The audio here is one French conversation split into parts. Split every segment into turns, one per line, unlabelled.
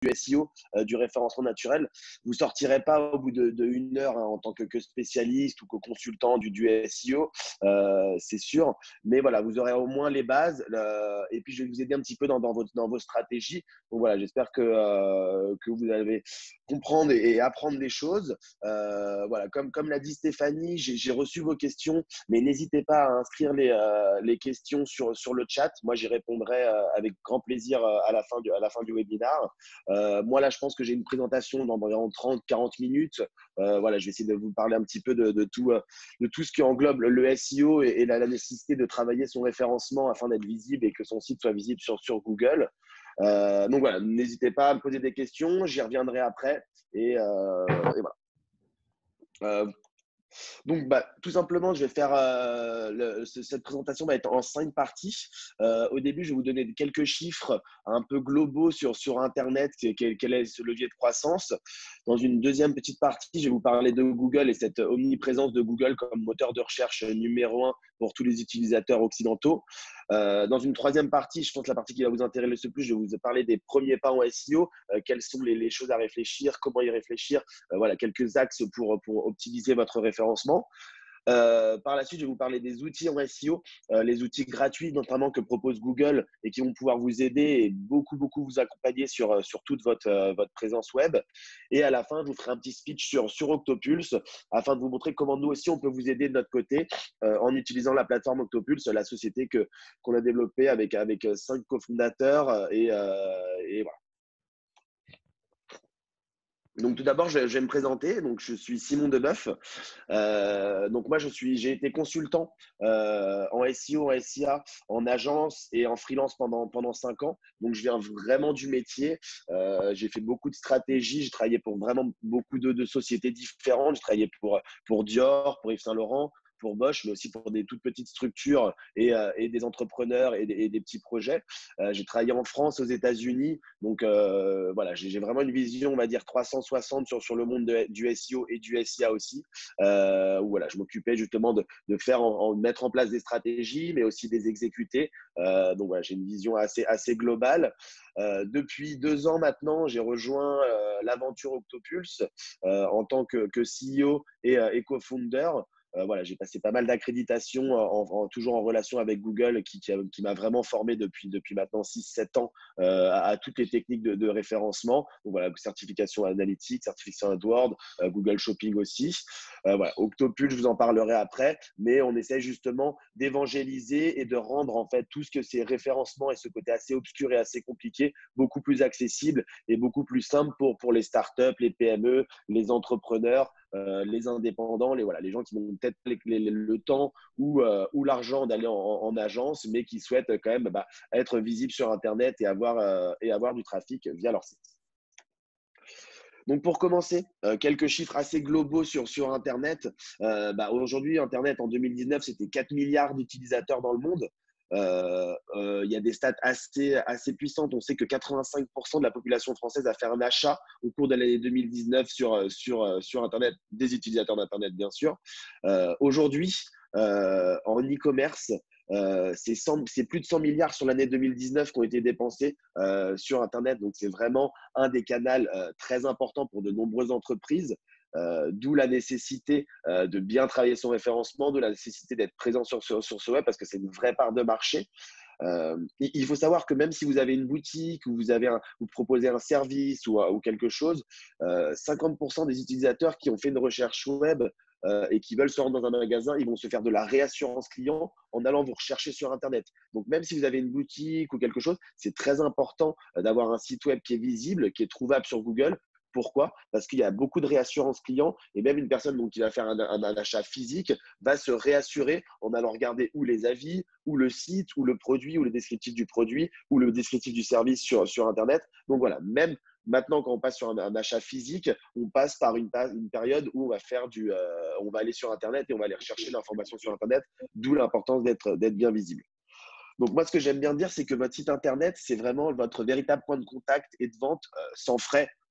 SEO, du référencement naturel. Vous ne sortirez pas au bout de 1 heure en tant que spécialiste ou que consultant du SEO, c'est sûr. Mais voilà, vous aurez au moins les bases. Et puis, je vais vous aider un petit peu dans vos stratégies. Donc voilà, j'espère que vous allez comprendre et apprendre des choses. Voilà, comme l'a dit Stéphanie, j'ai reçu vos questions, mais n'hésitez pas à inscrire les questions sur le chat. Moi, j'y répondrai avec grand plaisir à la fin du webinaire. Moi, là, je pense que j'ai une présentation dans environ 30-40 minutes. Voilà, je vais essayer de vous parler un petit peu de tout ce qui englobe le SEO et la nécessité de travailler son référencement afin d'être visible et que son site soit visible sur Google. Donc voilà, n'hésitez pas à me poser des questions, j'y reviendrai après. Et voilà. Donc, tout simplement, je vais faire cette présentation va être en 5 parties. Au début, je vais vous donner quelques chiffres un peu globaux sur Internet, quel est ce levier de croissance. Dans une deuxième petite partie, je vais vous parler de Google et cette omniprésence de Google comme moteur de recherche numéro 1 pour tous les utilisateurs occidentaux. Dans une troisième partie, je pense que la partie qui va vous intéresser le plus, je vais vous parler des premiers pas en SEO, quelles sont les choses à réfléchir, comment y réfléchir, voilà, quelques axes pour optimiser votre référencement. Par la suite, je vais vous parler des outils en SEO, les outils gratuits notamment que propose Google et qui vont pouvoir vous aider et beaucoup vous accompagner sur toute votre présence web. Et à la fin, je vous ferai un petit speech sur Octopulse afin de vous montrer comment nous aussi on peut vous aider de notre côté en utilisant la plateforme Octopulse, la société qu'on a développée avec 5 cofondateurs et voilà. Donc, tout d'abord, je vais me présenter. Donc, je suis Simon Debeuf. Donc, moi, j'ai été consultant en SEO, en SIA, en agence et en freelance pendant 5 ans. Donc, je viens vraiment du métier. J'ai fait beaucoup de stratégies. J'ai travaillé pour vraiment beaucoup de sociétés différentes. J'ai travaillé pour Dior, pour Yves Saint Laurent, pour Bosch, mais aussi pour des toutes petites structures et des entrepreneurs et des petits projets. J'ai travaillé en France, aux États-Unis. Donc, voilà, j'ai vraiment une vision, on va dire, 360 sur le monde du SEO et du SIA aussi. Où voilà, je m'occupais justement de mettre en place des stratégies, mais aussi des exécuter. Donc, voilà, j'ai une vision assez globale. Depuis 2 ans maintenant, j'ai rejoint l'aventure Octopulse en tant que CEO et co-founder. Voilà, j'ai passé pas mal d'accréditations toujours en relation avec Google qui m'a vraiment formé depuis maintenant 6-7 ans à toutes les techniques de référencement. Donc voilà, certification analytique, certification AdWords, Google Shopping aussi. Voilà, Octopulse, je vous en parlerai après, mais on essaie justement d'évangéliser et de rendre en fait tout ce que c'est référencement et ce côté assez obscur et assez compliqué beaucoup plus accessible et beaucoup plus simple pour les startups, les PME, les entrepreneurs, les indépendants, les gens qui n'ont peut-être le temps ou l'argent d'aller en agence, mais qui souhaitent quand même être visibles sur Internet et avoir du trafic via leur site. Donc, pour commencer, quelques chiffres assez globaux sur Internet. Aujourd'hui, Internet, en 2019, c'était 4 milliards d'utilisateurs dans le monde. Il y a des stats assez puissantes. On sait que 85% de la population française a fait un achat au cours de l'année 2019 sur Internet, des utilisateurs d'Internet, bien sûr. Aujourd'hui, en e-commerce, c'est plus de 100 milliards sur l'année 2019 qui ont été dépensés sur Internet. Donc, c'est vraiment un des canaux très importants pour de nombreuses entreprises. D'où la nécessité de bien travailler son référencement, de la nécessité d'être présent sur ce web parce que c'est une vraie part de marché. Il faut savoir que même si vous avez une boutique ou vous proposez un service ou quelque chose, 50% des utilisateurs qui ont fait une recherche web et qui veulent se rendre dans un magasin, ils vont se faire de la réassurance client en allant vous rechercher sur Internet. Donc, même si vous avez une boutique ou quelque chose, c'est très important d'avoir un site web qui est visible, qui est trouvable sur Google. Pourquoi? Parce qu'il y a beaucoup de réassurance client et même une personne qui va faire un achat physique va se réassurer en allant regarder ou les avis, ou le site, ou le produit, ou le descriptif du produit, ou le descriptif du service sur Internet. Donc voilà, même maintenant, quand on passe sur un achat physique, on passe par une période où on va aller sur Internet et on va aller rechercher l'information sur Internet, d'où l'importance d'être bien visible. Donc, moi, ce que j'aime bien dire, c'est que votre site Internet, c'est vraiment votre véritable point de contact et de vente sans frais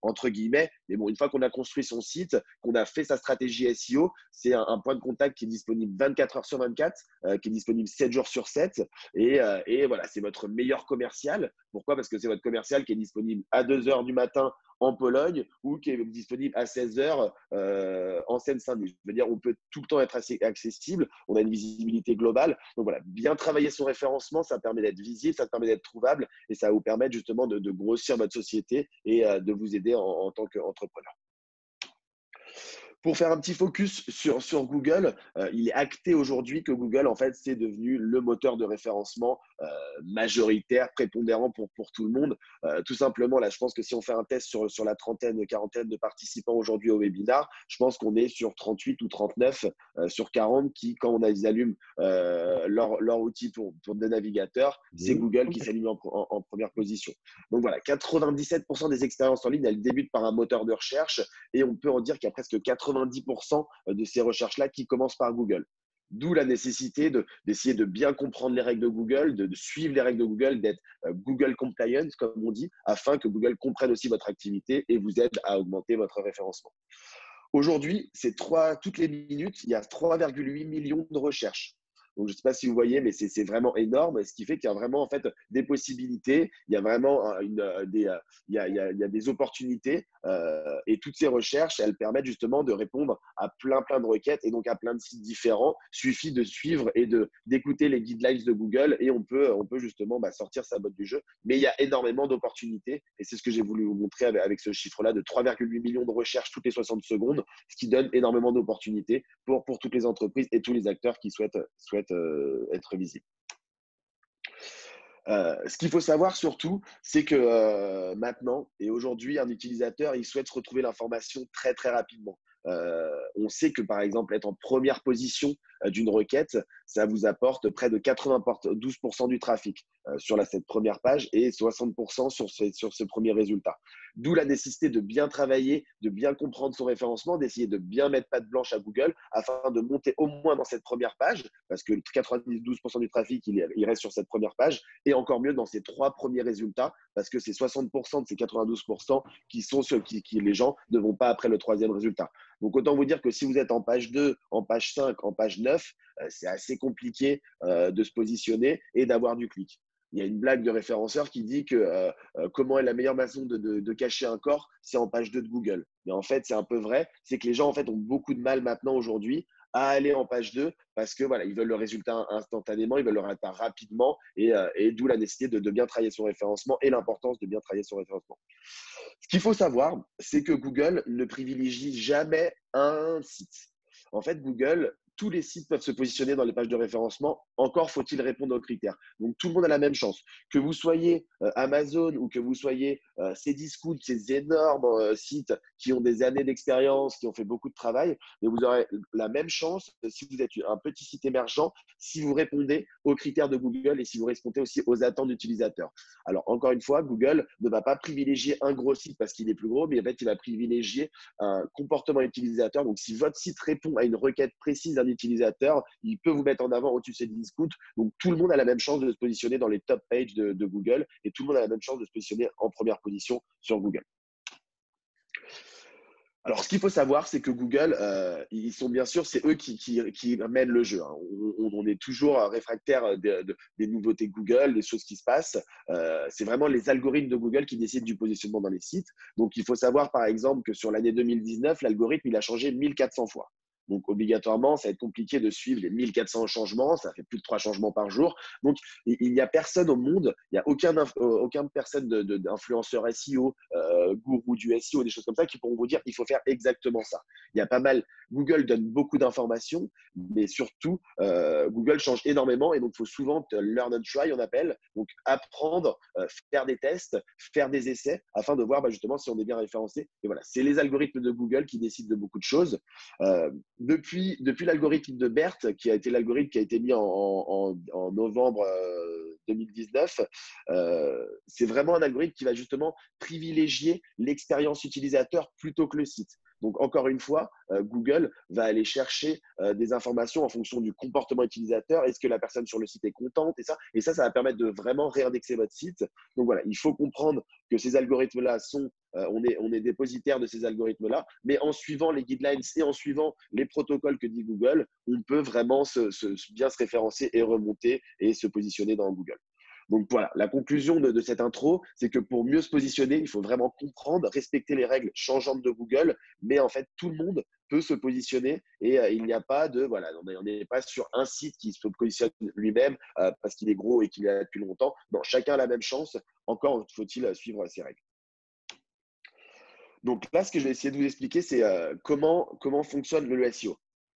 entre guillemets. Mais bon, une fois qu'on a construit son site, qu'on a fait sa stratégie SEO, c'est un point de contact qui est disponible 24 heures sur 24, qui est disponible 7 jours sur 7. Et voilà, c'est votre meilleur commercial. Pourquoi? Parce que c'est votre commercial qui est disponible à 2 heures du matin en Pologne ou qui est disponible à 16 heures en Seine-Saint-Denis. Je veux dire, on peut tout le temps être assez accessible, on a une visibilité globale. Donc voilà, bien travailler son référencement, ça permet d'être visible, ça permet d'être trouvable et ça va vous permettre justement de grossir votre société et de vous aider en tant qu'entrepreneur. Pour faire un petit focus sur Google, il est acté aujourd'hui que Google, en fait, c'est devenu le moteur de référencement majoritaire, prépondérant pour tout le monde. Tout simplement, là, je pense que si on fait un test sur la trentaine, quarantaine de participants aujourd'hui au webinar, je pense qu'on est sur 38 ou 39 sur 40 qui, quand ils allument leur outil pour des navigateurs, c'est Google qui s'allume en première position. Donc voilà, 97% des expériences en ligne, elles débutent par un moteur de recherche et on peut en dire qu'il y a presque 90% de ces recherches-là qui commencent par Google. D'où la nécessité d'essayer de bien comprendre les règles de Google, de suivre les règles de Google, d'être Google compliant, comme on dit, afin que Google comprenne aussi votre activité et vous aide à augmenter votre référencement. Aujourd'hui, toutes les minutes, il y a 3,8 millions de recherches. Donc, je ne sais pas si vous voyez, mais c'est vraiment énorme, ce qui fait qu'il y a vraiment en fait des possibilités, il y a vraiment il y a des opportunités et toutes ces recherches, elles permettent justement de répondre à plein de requêtes et donc à plein de sites différents. Il suffit de suivre et d'écouter les guidelines de Google et on peut justement sortir sa botte du jeu. Mais il y a énormément d'opportunités et c'est ce que j'ai voulu vous montrer avec ce chiffre-là de 3,8 millions de recherches toutes les 60 secondes, ce qui donne énormément d'opportunités pour toutes les entreprises et tous les acteurs qui souhaitent être visibles. Ce qu'il faut savoir surtout, c'est que maintenant et aujourd'hui, un utilisateur, il souhaite retrouver l'information très rapidement. On sait que par exemple, être en première position d'une requête, ça vous apporte près de 92% du trafic sur cette première page et 60% sur ce premier résultat. D'où la nécessité de bien travailler, de bien comprendre son référencement, d'essayer de bien mettre patte blanche à Google afin de monter au moins dans cette première page, parce que 92% du trafic, il reste sur cette première page, et encore mieux dans ces 3 premiers résultats, parce que c'est 60% de ces 92% qui sont ceux qui les gens ne vont pas après le 3e résultat. Donc, autant vous dire que si vous êtes en page 2, en page 5, en page 9, c'est assez compliqué de se positionner et d'avoir du clic. Il y a une blague de référenceur qui dit que comment est la meilleure façon de cacher un corps, c'est en page 2 de Google. Mais en fait, c'est un peu vrai. C'est que les gens en fait, ont beaucoup de mal maintenant aujourd'hui à aller en page 2 parce que voilà, ils veulent le résultat instantanément, ils veulent le résultat rapidement et d'où la nécessité de bien travailler son référencement et l'importance de bien travailler son référencement. Ce qu'il faut savoir, c'est que Google ne privilégie jamais un site. En fait, Google, tous les sites peuvent se positionner dans les pages de référencement. Encore faut-il répondre aux critères. Donc, tout le monde a la même chance. Que vous soyez Amazon ou que vous soyez Cdiscount, ces énormes sites qui ont des années d'expérience, qui ont fait beaucoup de travail, mais vous aurez la même chance si vous êtes un petit site émergent, si vous répondez aux critères de Google et si vous répondez aussi aux attentes d'utilisateurs. Alors, encore une fois, Google ne va pas privilégier un gros site parce qu'il est plus gros, mais en fait, il va privilégier un comportement utilisateur. Donc, si votre site répond à une requête précise d'un utilisateur, il peut vous mettre en avant au-dessus de ses Cdiscount. Donc, tout le monde a la même chance de se positionner dans les top pages de Google et tout le monde a la même chance de se positionner en première position sur Google. Alors, ce qu'il faut savoir, c'est que Google, ils sont bien sûr, c'est eux qui mènent le jeu. Hein. On est toujours réfractaire des nouveautés Google, des choses qui se passent. C'est vraiment les algorithmes de Google qui décident du positionnement dans les sites. Donc, il faut savoir, par exemple, que sur l'année 2019, l'algorithme, il a changé 1400 fois. Donc, obligatoirement, ça va être compliqué de suivre les 1400 changements. Ça fait plus de 3 changements par jour. Donc, il n'y a personne au monde, il n'y a aucune personne d'influenceur SEO, gourou du SEO, des choses comme ça, qui pourront vous dire qu'il faut faire exactement ça. Il y a pas mal. Google donne beaucoup d'informations, mais surtout, Google change énormément et donc il faut souvent learn and try, on appelle. Donc, apprendre, faire des tests, faire des essais afin de voir justement si on est bien référencé. Et voilà, c'est les algorithmes de Google qui décident de beaucoup de choses. Depuis l'algorithme de BERT, qui a été l'algorithme qui a été mis en novembre 2019, c'est vraiment un algorithme qui va justement privilégier l'expérience utilisateur plutôt que le site. Donc, encore une fois, Google va aller chercher des informations en fonction du comportement utilisateur. Est-ce que la personne sur le site est contente et ça va permettre de vraiment réindexer votre site. Donc, voilà, il faut comprendre que ces algorithmes-là sont on est dépositaire de ces algorithmes-là, mais en suivant les guidelines et en suivant les protocoles que dit Google, on peut vraiment bien se référencer et remonter et se positionner dans Google. Donc voilà, la conclusion de cette intro, c'est que pour mieux se positionner, il faut vraiment comprendre, respecter les règles changeantes de Google, mais en fait, tout le monde peut se positionner et il n'y a pas de, voilà, on n'est pas sur un site qui se positionne lui-même parce qu'il est gros et qu'il est là depuis longtemps. Non, chacun a la même chance. Encore faut-il suivre ces règles. Donc là, ce que je vais essayer de vous expliquer, c'est comment fonctionne le SEO.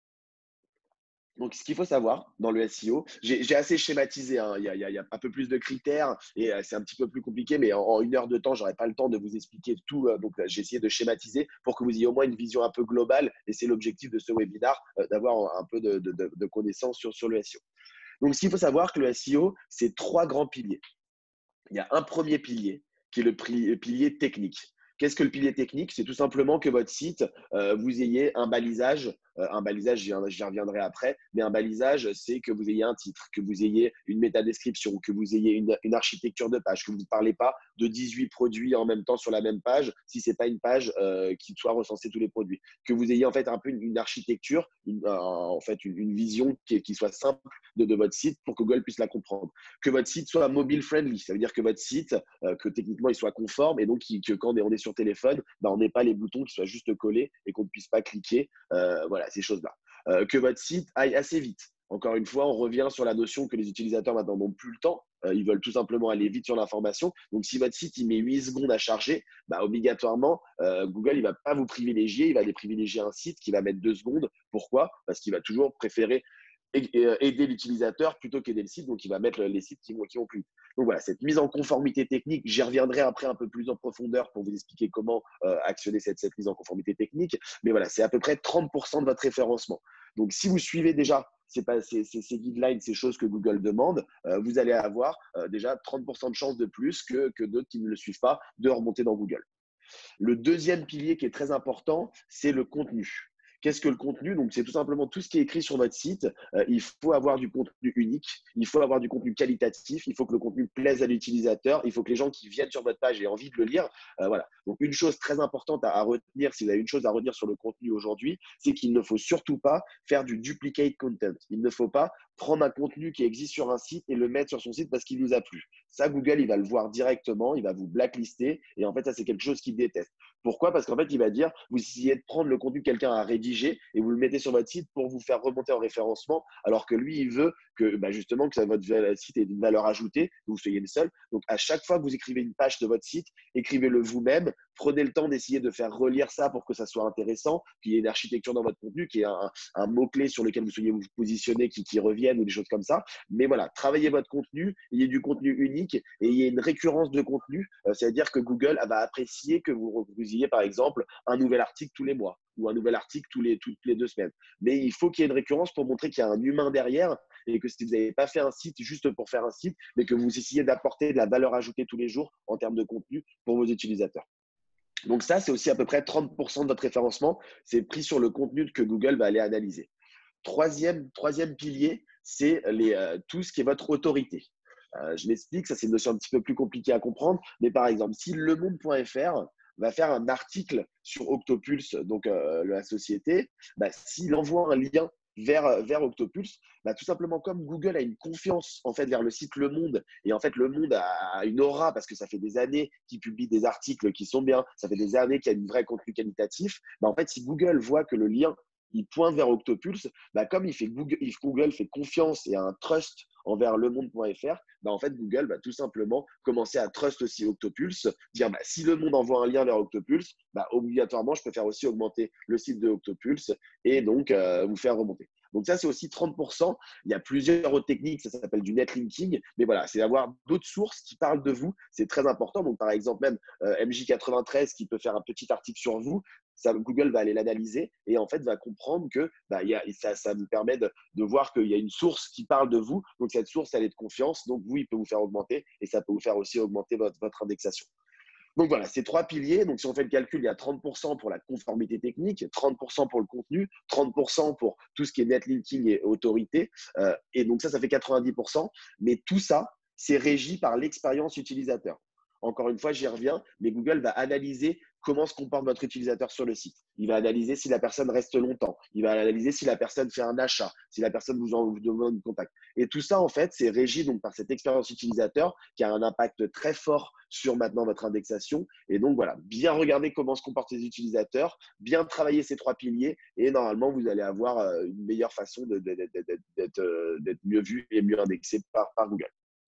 Donc, ce qu'il faut savoir dans le SEO, j'ai assez schématisé, hein, il y a un peu plus de critères et c'est un petit peu plus compliqué, mais en 1 heure de temps, je n'aurai pas le temps de vous expliquer tout. Donc, j'ai essayé de schématiser pour que vous ayez au moins une vision un peu globale et c'est l'objectif de ce webinaire, d'avoir un peu de connaissances sur le SEO. Donc, ce qu'il faut savoir que le SEO, c'est 3 grands piliers. Il y a un premier pilier qui est le pilier technique. Qu'est-ce que le pilier technique? C'est tout simplement que votre site, vous ayez un balisage. Un balisage, j'y reviendrai après, mais un balisage, c'est que vous ayez un titre, que vous ayez une métadescription, que vous ayez une architecture de page, que vous ne parlez pas de 18 produits en même temps sur la même page, si ce n'est pas une page qui soit recensée tous les produits. Que vous ayez en fait un peu une architecture, en fait une vision qui soit simple de votre site pour que Google puisse la comprendre. Que votre site soit mobile friendly, ça veut dire que votre site, que techniquement il soit conforme et donc que quand on est sur téléphone, on n'ait pas les boutons qui soient juste collés et qu'on ne puisse pas cliquer. Voilà, ces choses-là. Que votre site aille assez vite. Encore une fois, on revient sur la notion que les utilisateurs maintenant n'ont plus le temps. Ils veulent tout simplement aller vite sur l'information. Donc, si votre site il met 8 secondes à charger, obligatoirement, Google il va pas vous privilégier. Il va privilégier un site qui va mettre 2 secondes. Pourquoi? Parce qu'il va toujours préférer aider l'utilisateur plutôt qu'aider le site. Donc, il va mettre les sites qui vont plus vite. Donc, voilà, cette mise en conformité technique, j'y reviendrai après un peu plus en profondeur pour vous expliquer comment actionner cette mise en conformité technique. Mais voilà, c'est à peu près 30% de votre référencement. Donc, si vous suivez déjà ces guidelines, ces choses que Google demande, vous allez avoir déjà 30% de chances de plus que d'autres qui ne le suivent pas de remonter dans Google. Le deuxième pilier qui est très important, c'est le contenu. Qu'est-ce que le contenu? Donc, c'est tout simplement tout ce qui est écrit sur votre site. Il faut avoir du contenu unique, il faut avoir du contenu qualitatif, il faut que le contenu plaise à l'utilisateur, il faut que les gens qui viennent sur votre page aient envie de le lire. Voilà. Donc, une chose très importante à retenir, si vous avez une chose à retenir sur le contenu aujourd'hui, c'est qu'il ne faut surtout pas faire du duplicate content. Il ne faut pas prendre un contenu qui existe sur un site et le mettre sur son site parce qu'il nous a plu. Ça, Google, il va le voir directement, il va vous blacklister et en fait, ça, c'est quelque chose qu'il déteste. Pourquoi? Parce qu'en fait, il va dire, vous essayez de prendre le contenu que quelqu'un a rédigé et vous le mettez sur votre site pour vous faire remonter en référencement, alors que lui, il veut que justement que votre site ait une valeur ajoutée, que vous soyez le seul. Donc, à chaque fois que vous écrivez une page de votre site, écrivez-le vous-même. Prenez le temps d'essayer de faire relire ça pour que ça soit intéressant, qu'il y ait une architecture dans votre contenu, qu'il y ait un mot-clé sur lequel vous soyez vous positionner qui revienne ou des choses comme ça. Mais voilà, travaillez votre contenu, il y ait du contenu unique et il y ait une récurrence de contenu. C'est-à-dire que Google va apprécier que vous ayez, par exemple, un nouvel article tous les mois ou un nouvel article toutes les 2 semaines. Mais il faut qu'il y ait une récurrence pour montrer qu'il y a un humain derrière et que si vous n'avez pas fait un site juste pour faire un site, mais que vous essayez d'apporter de la valeur ajoutée tous les jours en termes de contenu pour vos utilisateurs. Donc ça, c'est aussi à peu près 30% de votre référencement. C'est pris sur le contenu que Google va aller analyser. Troisième pilier, c'est tout ce qui est votre autorité. Je m'explique, ça c'est une notion un petit peu plus compliquée à comprendre, mais par exemple, si lemonde.fr va faire un article sur Octopulse, donc la société, s'il envoie un lien vers Octopulse, tout simplement comme Google a une confiance en fait vers le site Le Monde et en fait Le Monde a une aura parce que ça fait des années qu'il publie des articles qui sont bien, ça fait des années qu'il y a un vrai contenu qualitatif, en fait si Google voit que le lien il pointe vers Octopulse, comme Google fait confiance et a un trust envers lemonde.fr, en fait, Google va tout simplement commencer à trust aussi Octopulse, dire si Le Monde envoie un lien vers Octopulse, obligatoirement, je préfère aussi augmenter le site de Octopulse et donc vous faire remonter. Donc ça, c'est aussi 30%. Il y a plusieurs autres techniques, ça s'appelle du netlinking. Mais voilà, c'est d'avoir d'autres sources qui parlent de vous. C'est très important. Donc par exemple, même MJ93 qui peut faire un petit article sur vous, ça, Google va aller l'analyser et en fait va comprendre que ça vous permet de voir qu'il y a une source qui parle de vous. Donc cette source, elle est de confiance. Donc vous, il peut vous faire augmenter et ça peut vous faire aussi augmenter votre indexation. Donc voilà, ces 3 piliers. Donc si on fait le calcul, il y a 30% pour la conformité technique, 30% pour le contenu, 30% pour tout ce qui est netlinking et autorité. Et donc ça fait 90%. Mais tout ça, c'est régi par l'expérience utilisateur. encore une fois, j'y reviens, mais Google va analyser comment se comporte votre utilisateur sur le site. Il va analyser si la personne reste longtemps. Il va analyser si la personne fait un achat, si la personne vous demande un contact. Et tout ça, en fait, c'est régi donc par cette expérience utilisateur qui a un impact très fort sur maintenant votre indexation. Et donc, voilà, bien regarder comment se comportent les utilisateurs, bien travailler ces 3 piliers et normalement, vous allez avoir une meilleure façon d'être mieux vu et mieux indexé par Google.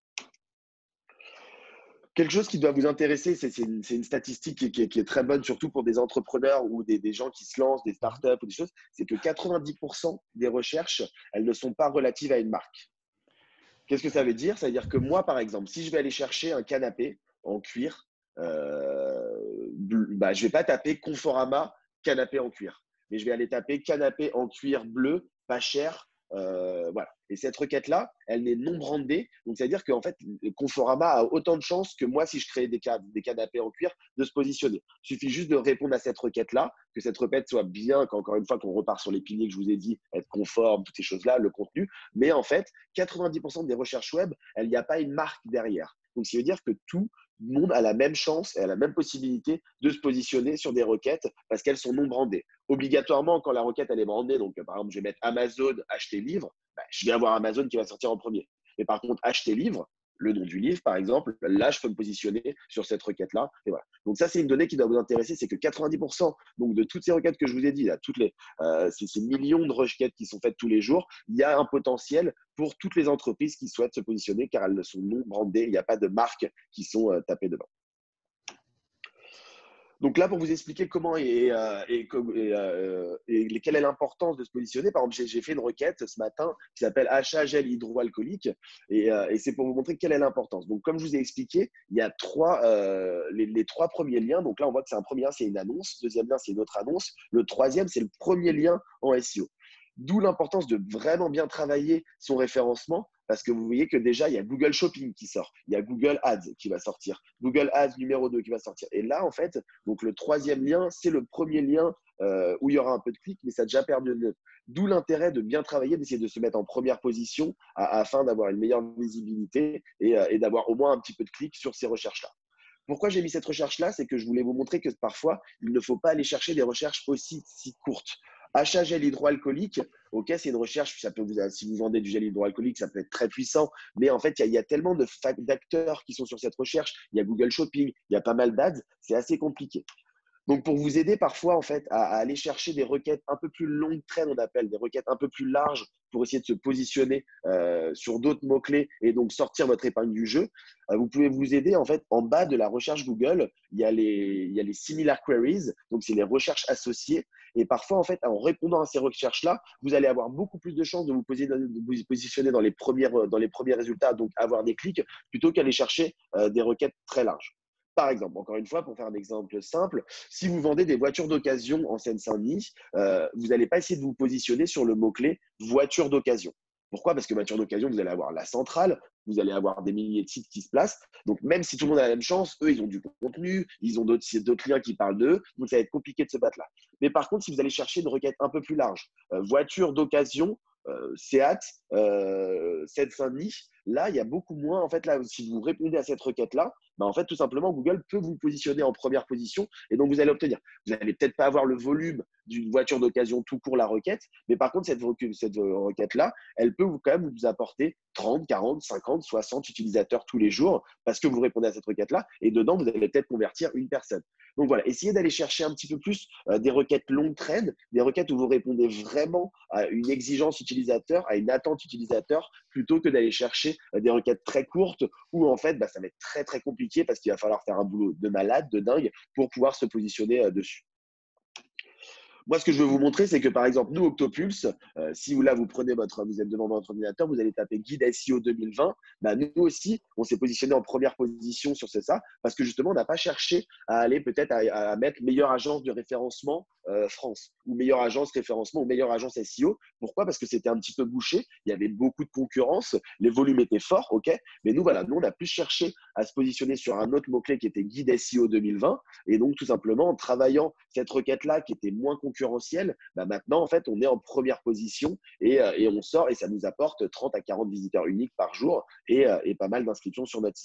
Quelque chose qui doit vous intéresser, c'est une statistique qui est très bonne, surtout pour des entrepreneurs ou des gens qui se lancent, des startups ou des choses, c'est que 90% des recherches, elles ne sont pas relatives à une marque. Qu'est-ce que ça veut dire? Ça veut dire que moi, par exemple, si je vais aller chercher un canapé en cuir, je ne vais pas taper Conforama canapé en cuir, mais je vais aller taper canapé en cuir bleu, pas cher. Voilà. Et cette requête-là, elle n'est non brandée. Donc, c'est-à-dire qu'en fait, Conforama a autant de chances que moi, si je crée des canapés en cuir, de se positionner. Il suffit juste de répondre à cette requête-là, que cette requête soit bien, qu'encore une fois, qu'on repart sur les piliers que je vous ai dit, être conforme, toutes ces choses-là, le contenu. Mais en fait, 90% des recherches web, il n'y a pas une marque derrière. Donc, ça veut dire que tout le monde a la même chance et a la même possibilité de se positionner sur des requêtes parce qu'elles sont non brandées. Obligatoirement, quand la requête elle est brandée, donc par exemple, je vais mettre Amazon acheter livre, je vais avoir Amazon qui va sortir en premier. Mais par contre, acheter livre, le nom du livre, par exemple, là, je peux me positionner sur cette requête-là. Et voilà. Donc, ça, c'est une donnée qui doit vous intéresser, c'est que 90% donc, de toutes ces requêtes que je vous ai dit, là, ces millions de requêtes qui sont faites tous les jours, il y a un potentiel pour toutes les entreprises qui souhaitent se positionner car elles sont non brandées, il n'y a pas de marques qui sont tapées dedans. Donc là, pour vous expliquer comment quelle est l'importance de se positionner, par exemple, j'ai fait une requête ce matin qui s'appelle achat gel hydroalcoolique et c'est pour vous montrer quelle est l'importance. Donc, comme je vous ai expliqué, il y a les 3 premiers liens. Donc là, on voit que c'est un premier lien, c'est une annonce. Deuxième lien, c'est une autre annonce. Le troisième, c'est le premier lien en SEO. D'où l'importance de vraiment bien travailler son référencement parce que vous voyez que déjà, il y a Google Shopping qui sort, il y a Google Ads qui va sortir, Google Ads numéro 2 qui va sortir. Et là, en fait, donc le troisième lien, c'est le premier lien où il y aura un peu de clics, mais ça a déjà perdu le nœud. D'où l'intérêt de bien travailler, d'essayer de se mettre en première position afin d'avoir une meilleure visibilité et d'avoir au moins un petit peu de clics sur ces recherches-là. Pourquoi j'ai mis cette recherche-là? C'est que je voulais vous montrer que parfois, il ne faut pas aller chercher des recherches aussi si courtes. Achat gel hydroalcoolique, ok, c'est une recherche, si vous vendez du gel hydroalcoolique, ça peut être très puissant, mais en fait, il y a tellement d'acteurs qui sont sur cette recherche, il y a Google Shopping, il y a pas mal d'ads, c'est assez compliqué. Donc, pour vous aider parfois en fait, à aller chercher des requêtes un peu plus longue traîne, on appelle des requêtes un peu plus larges pour essayer de se positionner sur d'autres mots-clés et donc sortir votre épingle du jeu, vous pouvez vous aider en fait en bas de la recherche Google, il y a les similar queries, donc c'est les recherches associées. Et parfois, en fait, en répondant à ces recherches-là, vous allez avoir beaucoup plus de chances de vous positionner dans les premiers résultats, donc avoir des clics, plutôt qu'aller chercher des requêtes très larges. Par exemple, encore une fois, pour faire un exemple simple, si vous vendez des voitures d'occasion en Seine-Saint-Denis, vous n'allez pas essayer de vous positionner sur le mot-clé voiture d'occasion. Pourquoi? Parce que voiture d'occasion, vous allez avoir la centrale, vous allez avoir des milliers de sites qui se placent. Donc, même si tout le monde a la même chance, eux, ils ont du contenu, ils ont d'autres liens qui parlent d'eux, donc ça va être compliqué de se battre là. Mais par contre, si vous allez chercher une requête un peu plus large, voiture d'occasion, Seat, Seine-Saint-Denis, là, il y a beaucoup moins. En fait, là, si vous répondez à cette requête-là, en fait, tout simplement, Google peut vous positionner en première position et donc vous allez obtenir. Vous n'allez peut-être pas avoir le volume d'une voiture d'occasion tout court la requête, mais par contre, cette requête-là, elle peut quand même vous apporter 30, 40, 50, 60 utilisateurs tous les jours parce que vous répondez à cette requête-là et dedans, vous allez peut-être convertir une personne. Donc voilà, essayez d'aller chercher un petit peu plus des requêtes longue traîne, des requêtes où vous répondez vraiment à une exigence utilisateur, à une attente utilisateur, plutôt que d'aller chercher des requêtes très courtes où en fait, ça va être très très compliqué parce qu'il va falloir faire un boulot de malade, de dingue pour pouvoir se positionner dessus. Moi, ce que je veux vous montrer, c'est que par exemple, nous, Octopulse, si vous êtes devant votre ordinateur, vous allez taper guide SEO 2020. Nous aussi, on s'est positionné en première position sur ça parce que justement, on n'a pas cherché à aller peut-être à mettre meilleure agence de référencement France ou meilleure agence référencement ou meilleure agence SEO. Pourquoi? Parce que c'était un petit peu bouché, il y avait beaucoup de concurrence, les volumes étaient forts, ok. Mais nous, voilà, nous, on a plus cherché à se positionner sur un autre mot-clé qui était guide SEO 2020. Et donc, tout simplement, en travaillant cette requête-là qui était moins concurrentielle, maintenant, en fait, on est en première position et on sort et ça nous apporte 30 à 40 visiteurs uniques par jour et pas mal d'inscriptions sur notre site.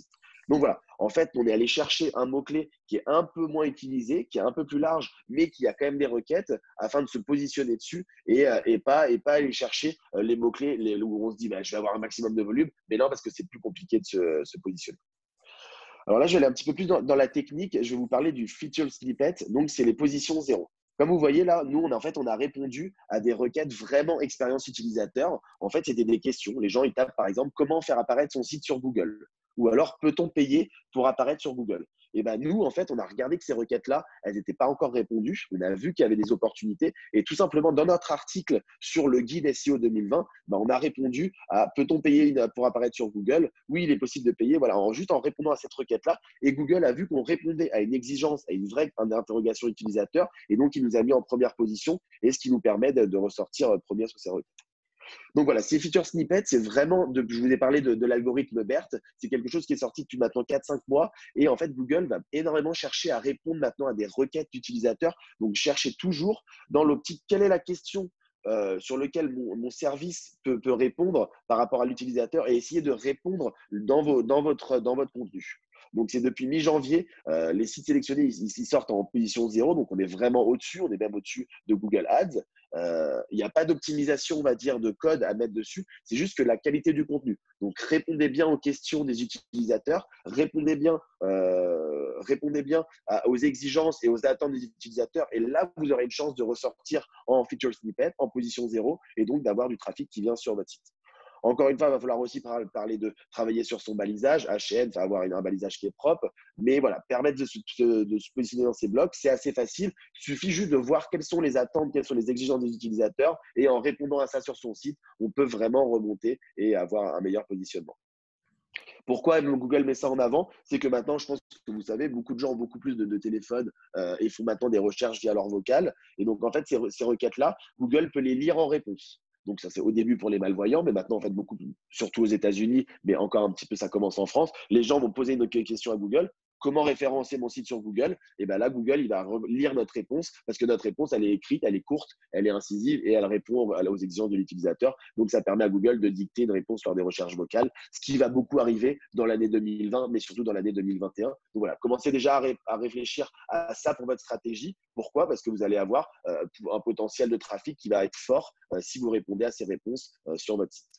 Donc voilà, en fait, on est allé chercher un mot-clé qui est un peu moins utilisé, qui est un peu plus large, mais qui a quand même des requêtes afin de se positionner dessus et pas aller chercher les mots-clés où on se dit bah, je vais avoir un maximum de volume, mais non, parce que c'est plus compliqué de se positionner. Alors là, je vais aller un petit peu plus dans la technique. Je vais vous parler du feature snippet. Donc, c'est les positions zéro. Comme vous voyez là, nous, on a répondu à des requêtes vraiment expérience utilisateur. En fait, c'était des questions. Les gens, ils tapent par exemple comment faire apparaître son site sur Google ou alors peut-on payer pour apparaître sur Google. Et ben nous, en fait, on a regardé que ces requêtes-là, elles n'étaient pas encore répondues. On a vu qu'il y avait des opportunités. Et tout simplement, dans notre article sur le guide SEO 2020, ben, on a répondu à peut-on payer pour apparaître sur Google. Oui, il est possible de payer. Voilà, juste en répondant à cette requête-là. Et Google a vu qu'on répondait à une exigence, à une vraie interrogation utilisateur. Et donc, il nous a mis en première position. Et ce qui nous permet de ressortir premier sur ces requêtes. Donc voilà, ces feature snippets, c'est vraiment, je vous ai parlé de l'algorithme BERT, c'est quelque chose qui est sorti depuis maintenant 4-5 mois. Et en fait, Google va énormément chercher à répondre maintenant à des requêtes d'utilisateurs. Donc, cherchez toujours dans l'optique, quelle est la question sur laquelle mon service peut répondre par rapport à l'utilisateur et essayer de répondre dans votre contenu. Donc, c'est depuis mi-janvier, les sites sélectionnés, ils sortent en position 0. Donc, on est vraiment au-dessus, on est même au-dessus de Google Ads. Il n'y a pas d'optimisation, on va dire, de code à mettre dessus. C'est juste que la qualité du contenu. Donc, répondez bien aux questions des utilisateurs, répondez bien aux exigences et aux attentes des utilisateurs. Et là, vous aurez une chance de ressortir en feature snippet, en position 0, et donc d'avoir du trafic qui vient sur votre site. Encore une fois, il va falloir aussi parler de travailler sur son balisage. HN, avoir un balisage qui est propre. Mais voilà, permettre de se positionner dans ces blocs, c'est assez facile. Il suffit juste de voir quelles sont les attentes, quelles sont les exigences des utilisateurs. Et en répondant à ça sur son site, on peut vraiment remonter et avoir un meilleur positionnement. Pourquoi Google met ça en avant? C'est que maintenant, je pense que vous savez, beaucoup de gens ont beaucoup plus de téléphones et font maintenant des recherches via leur vocal. Et donc, en fait, ces requêtes-là, Google peut les lire en réponse. Donc, ça, c'est au début pour les malvoyants, mais maintenant, en fait, beaucoup, surtout aux États-Unis, mais encore un petit peu, ça commence en France. Les gens vont poser une question à Google. Comment référencer mon site sur Google? Et bien là, Google, il va lire notre réponse parce que notre réponse, elle est écrite, elle est courte, elle est incisive et elle répond aux exigences de l'utilisateur. Donc, ça permet à Google de dicter une réponse lors des recherches vocales, ce qui va beaucoup arriver dans l'année 2020, mais surtout dans l'année 2021. Donc voilà, commencez déjà à réfléchir à ça pour votre stratégie. Pourquoi? Parce que vous allez avoir un potentiel de trafic qui va être fort si vous répondez à ces réponses sur votre site.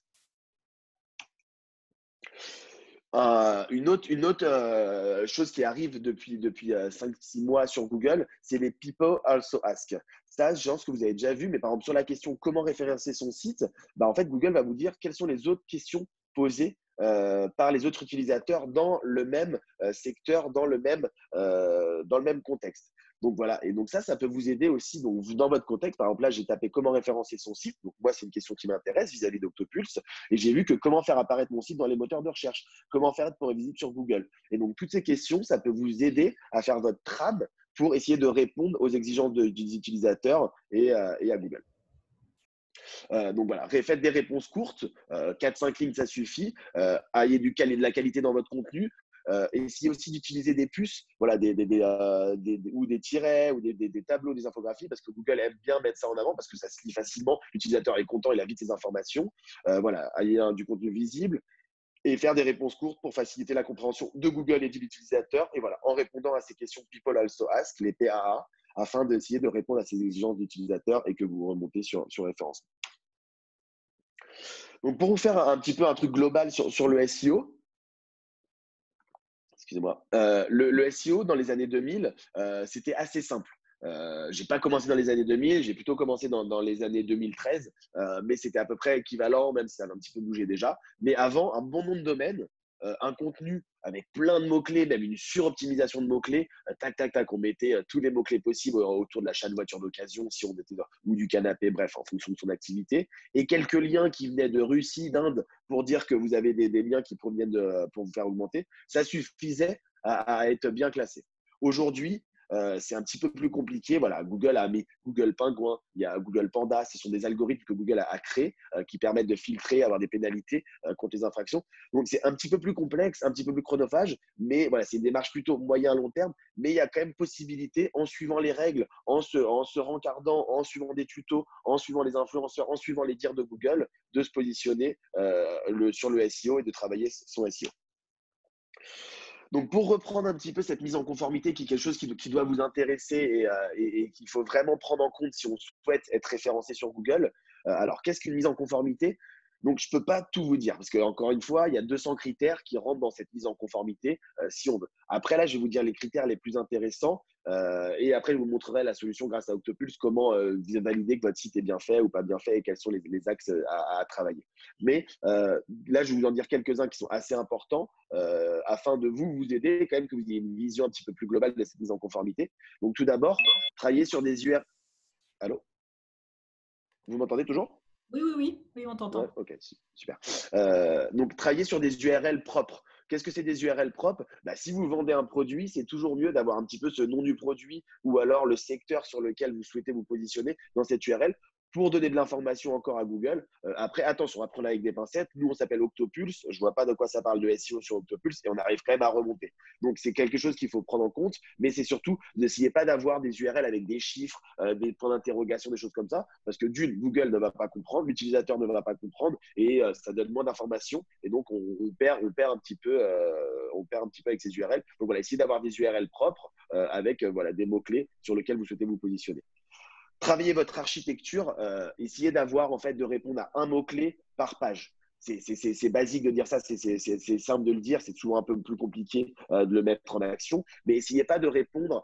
Une autre chose qui arrive depuis 5-6 mois sur Google, c'est les People Also Ask. Ça, je pense que vous avez déjà vu, mais par exemple, sur la question comment référencer son site, bah, en fait, Google va vous dire quelles sont les autres questions posées par les autres utilisateurs dans le même secteur, dans le même contexte. Donc voilà, et donc ça peut vous aider aussi donc, dans votre contexte. Par exemple, là, j'ai tapé comment référencer son site. Donc moi, c'est une question qui m'intéresse vis-à-vis d'Octopulse. Et j'ai vu que comment faire apparaître mon site dans les moteurs de recherche, comment faire pour être visible sur Google. Et donc, toutes ces questions, ça peut vous aider à faire votre trame pour essayer de répondre aux exigences des utilisateurs et à Google. Donc voilà, faites des réponses courtes, 4-5 lignes, ça suffit. Ayez de la qualité dans votre contenu. Essayez aussi d'utiliser des puces, voilà, ou des tirets, ou des tableaux, des infographies, parce que Google aime bien mettre ça en avant, parce que ça se lit facilement. L'utilisateur est content, il a vite ses informations. Voilà, ayez du contenu visible et faire des réponses courtes pour faciliter la compréhension de Google et de l'utilisateur. Et voilà, en répondant à ces questions People Also Ask, les PAA, afin d'essayer de répondre à ces exigences d'utilisateur et que vous remontez sur référence. Donc, pour vous faire un petit peu un truc global sur le SEO, excusez-moi, le SEO dans les années 2000, c'était assez simple. Je n'ai pas commencé dans les années 2000, j'ai plutôt commencé dans les années 2013, mais c'était à peu près équivalent, même si ça avait un petit peu bougé déjà. Mais avant, un bon nom de domaine, un contenu avec plein de mots-clés, même une suroptimisation de mots-clés, tac, tac, tac, on mettait tous les mots-clés possibles autour de l'achat de voiture d'occasion, si on était ou du canapé, bref, en fonction de son activité, et quelques liens qui venaient de Russie, d'Inde, pour dire que vous avez des liens qui proviennent pour vous faire augmenter, ça suffisait à être bien classé. Aujourd'hui, c'est un petit peu plus compliqué. Voilà, Google a mis Google Pingouin, il y a Google Panda. Ce sont des algorithmes que Google a créés qui permettent de filtrer, avoir des pénalités contre les infractions. Donc, c'est un petit peu plus complexe, un petit peu plus chronophage, mais voilà, c'est une démarche plutôt moyen-long terme. Mais il y a quand même possibilité, en suivant les règles, en se rencardant, en suivant des tutos, en suivant les influenceurs, en suivant les dires de Google, de se positionner sur le SEO et de travailler son SEO. Donc, pour reprendre un petit peu cette mise en conformité, qui est quelque chose qui doit vous intéresser et qu'il faut vraiment prendre en compte si on souhaite être référencé sur Google. Alors, qu'est-ce qu'une mise en conformité? Donc, je ne peux pas tout vous dire parce qu'encore une fois, il y a 200 critères qui rentrent dans cette mise en conformité si on veut. Après, là, je vais vous dire les critères les plus intéressants et après, je vous montrerai la solution grâce à Octopulse, comment valider que votre site est bien fait ou pas bien fait et quels sont les axes à travailler. Mais là, je vais vous en dire quelques-uns qui sont assez importants afin de vous aider, quand même que vous ayez une vision un petit peu plus globale de cette mise en conformité. Donc, tout d'abord, travailler sur des URL. Allô? Vous m'entendez toujours?
Oui, oui, oui, oui, on
Ouais,
t'entend.
ok, super. Donc, travailler sur des URL propres. Qu'est-ce que c'est des URL propres? Bah, si vous vendez un produit, c'est toujours mieux d'avoir un petit peu ce nom du produit ou alors le secteur sur lequel vous souhaitez vous positionner dans cette URL pour donner de l'information encore à Google. Après, attention, on va prendre avec des pincettes. Nous, on s'appelle Octopulse. Je ne vois pas de quoi ça parle de SEO sur Octopulse et on arrive quand même à remonter. Donc, c'est quelque chose qu'il faut prendre en compte, mais c'est surtout, n'essayez pas d'avoir des URL avec des chiffres, des points d'interrogation, des choses comme ça, parce que d'une, Google ne va pas comprendre, l'utilisateur ne va pas comprendre et ça donne moins d'informations et donc on perd un petit peu avec ces URL. Donc voilà, essayez d'avoir des URL propres avec voilà, des mots-clés sur lesquels vous souhaitez vous positionner. Travaillez votre architecture, essayez d'avoir en fait de répondre à un mot-clé par page. C'est basique de dire ça, c'est simple de le dire, c'est souvent un peu plus compliqué de le mettre en action, mais essayez pas de répondre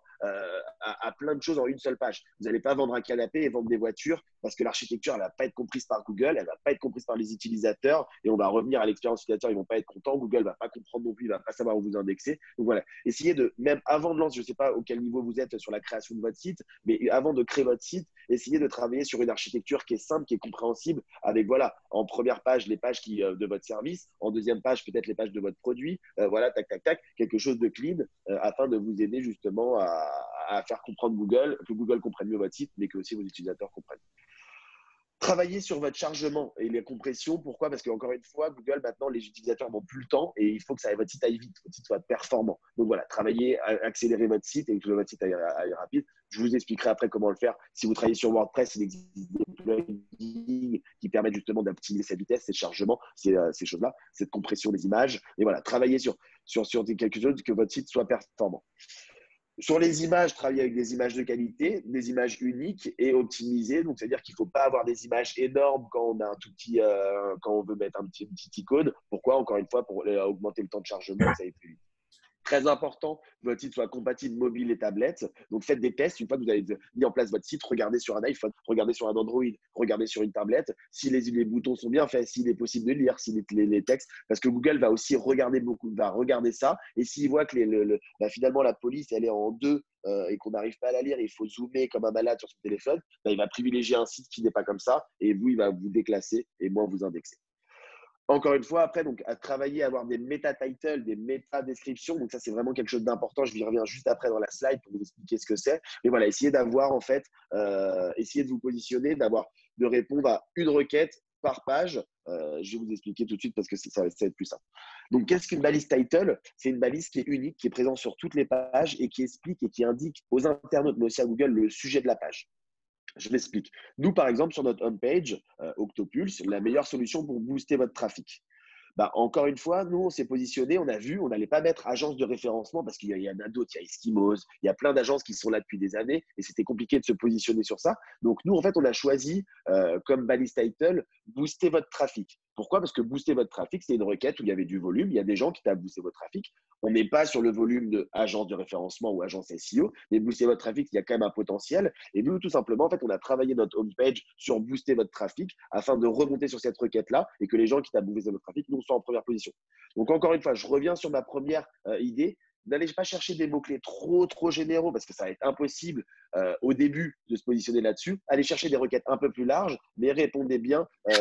à plein de choses en une seule page. Vous n'allez pas vendre un canapé et vendre des voitures parce que l'architecture, elle va pas être comprise par Google, elle va pas être comprise par les utilisateurs et on va revenir à l'expérience utilisateur, ils vont pas être contents, Google va pas comprendre non plus, il va pas savoir où vous indexer. Donc voilà, essayez de, même avant de lancer, je sais pas auquel niveau vous êtes sur la création de votre site, mais avant de créer votre site, essayez de travailler sur une architecture qui est simple, qui est compréhensible, avec voilà, en première page les pages de votre service, en deuxième page peut-être les pages de votre produit, voilà, tac, tac, tac, quelque chose de clean afin de vous aider justement à faire comprendre Google, que Google comprenne mieux votre site, mais que aussi vos utilisateurs comprennent. Travailler sur votre chargement et les compressions. Pourquoi? Parce qu'encore une fois, Google, maintenant, les utilisateurs n'ont plus le temps et il faut que votre site aille vite, votre site soit performant. Donc voilà, travailler, accélérer votre site et que votre site aille rapide. Je vous expliquerai après comment le faire. Si vous travaillez sur WordPress, il existe des plugins qui permettent justement d'optimiser sa vitesse, ses chargements, ces choses-là, cette compression des images. Et voilà, travailler sur quelque chose que votre site soit performant. Sur les images, travailler avec des images de qualité, des images uniques et optimisées. Donc, c'est-à-dire qu'il ne faut pas avoir des images énormes quand on a un tout petit, quand on veut mettre un petit icône. Pourquoi? Encore une fois, pour augmenter le temps de chargement et que ça aille plus vite. Très important que votre site soit compatible mobile et tablette. Donc, faites des tests. Une fois que vous avez mis en place votre site, regardez sur un iPhone, regardez sur un Android, regardez sur une tablette. Si les boutons sont bien faits, s'il est possible de lire, si les textes, parce que Google va aussi regarder va regarder ça. Et s'il voit que finalement la police, elle est en deux et qu'on n'arrive pas à la lire, il faut zoomer comme un malade sur son téléphone, il va privilégier un site qui n'est pas comme ça et vous, il va vous déclasser et moins vous indexer. Encore une fois, après, donc, à travailler, à avoir des méta-titles, des méta-descriptions. Donc, ça, c'est vraiment quelque chose d'important. Je y reviens juste après dans la slide pour vous expliquer ce que c'est. Mais voilà, essayez d'avoir, en fait, essayez de vous positionner, de répondre à une requête par page. Je vais vous expliquer tout de suite parce que ça va être plus simple. Donc, qu'est-ce qu'une balise title? C'est une balise qui est unique, qui est présente sur toutes les pages et qui explique et qui indique aux internautes, mais aussi à Google, le sujet de la page. Je m'explique. Nous, par exemple, sur notre homepage, Octopulse, la meilleure solution pour booster votre trafic. Bah, encore une fois, nous, on s'est positionné, on a vu, on n'allait pas mettre agence de référencement parce qu'il y en a d'autres, il y a Eskimos, il y a plein d'agences qui sont là depuis des années et c'était compliqué de se positionner sur ça. Donc, nous, en fait, on a choisi comme balise title, booster votre trafic. Pourquoi? Parce que booster votre trafic, c'est une requête où il y avait du volume, il y a des gens qui tapent booster votre trafic. On n'est pas sur le volume de agence de référencement ou agence SEO, mais booster votre trafic, il y a quand même un potentiel. Et nous, tout simplement, en fait, on a travaillé notre homepage sur booster votre trafic afin de remonter sur cette requête-là et que les gens qui tapent booster votre trafic, nous, soient en première position. Donc, encore une fois, je reviens sur ma première idée. N'allez pas chercher des mots-clés trop généraux parce que ça va être impossible au début de se positionner là-dessus. Allez chercher des requêtes un peu plus larges, mais répondez bien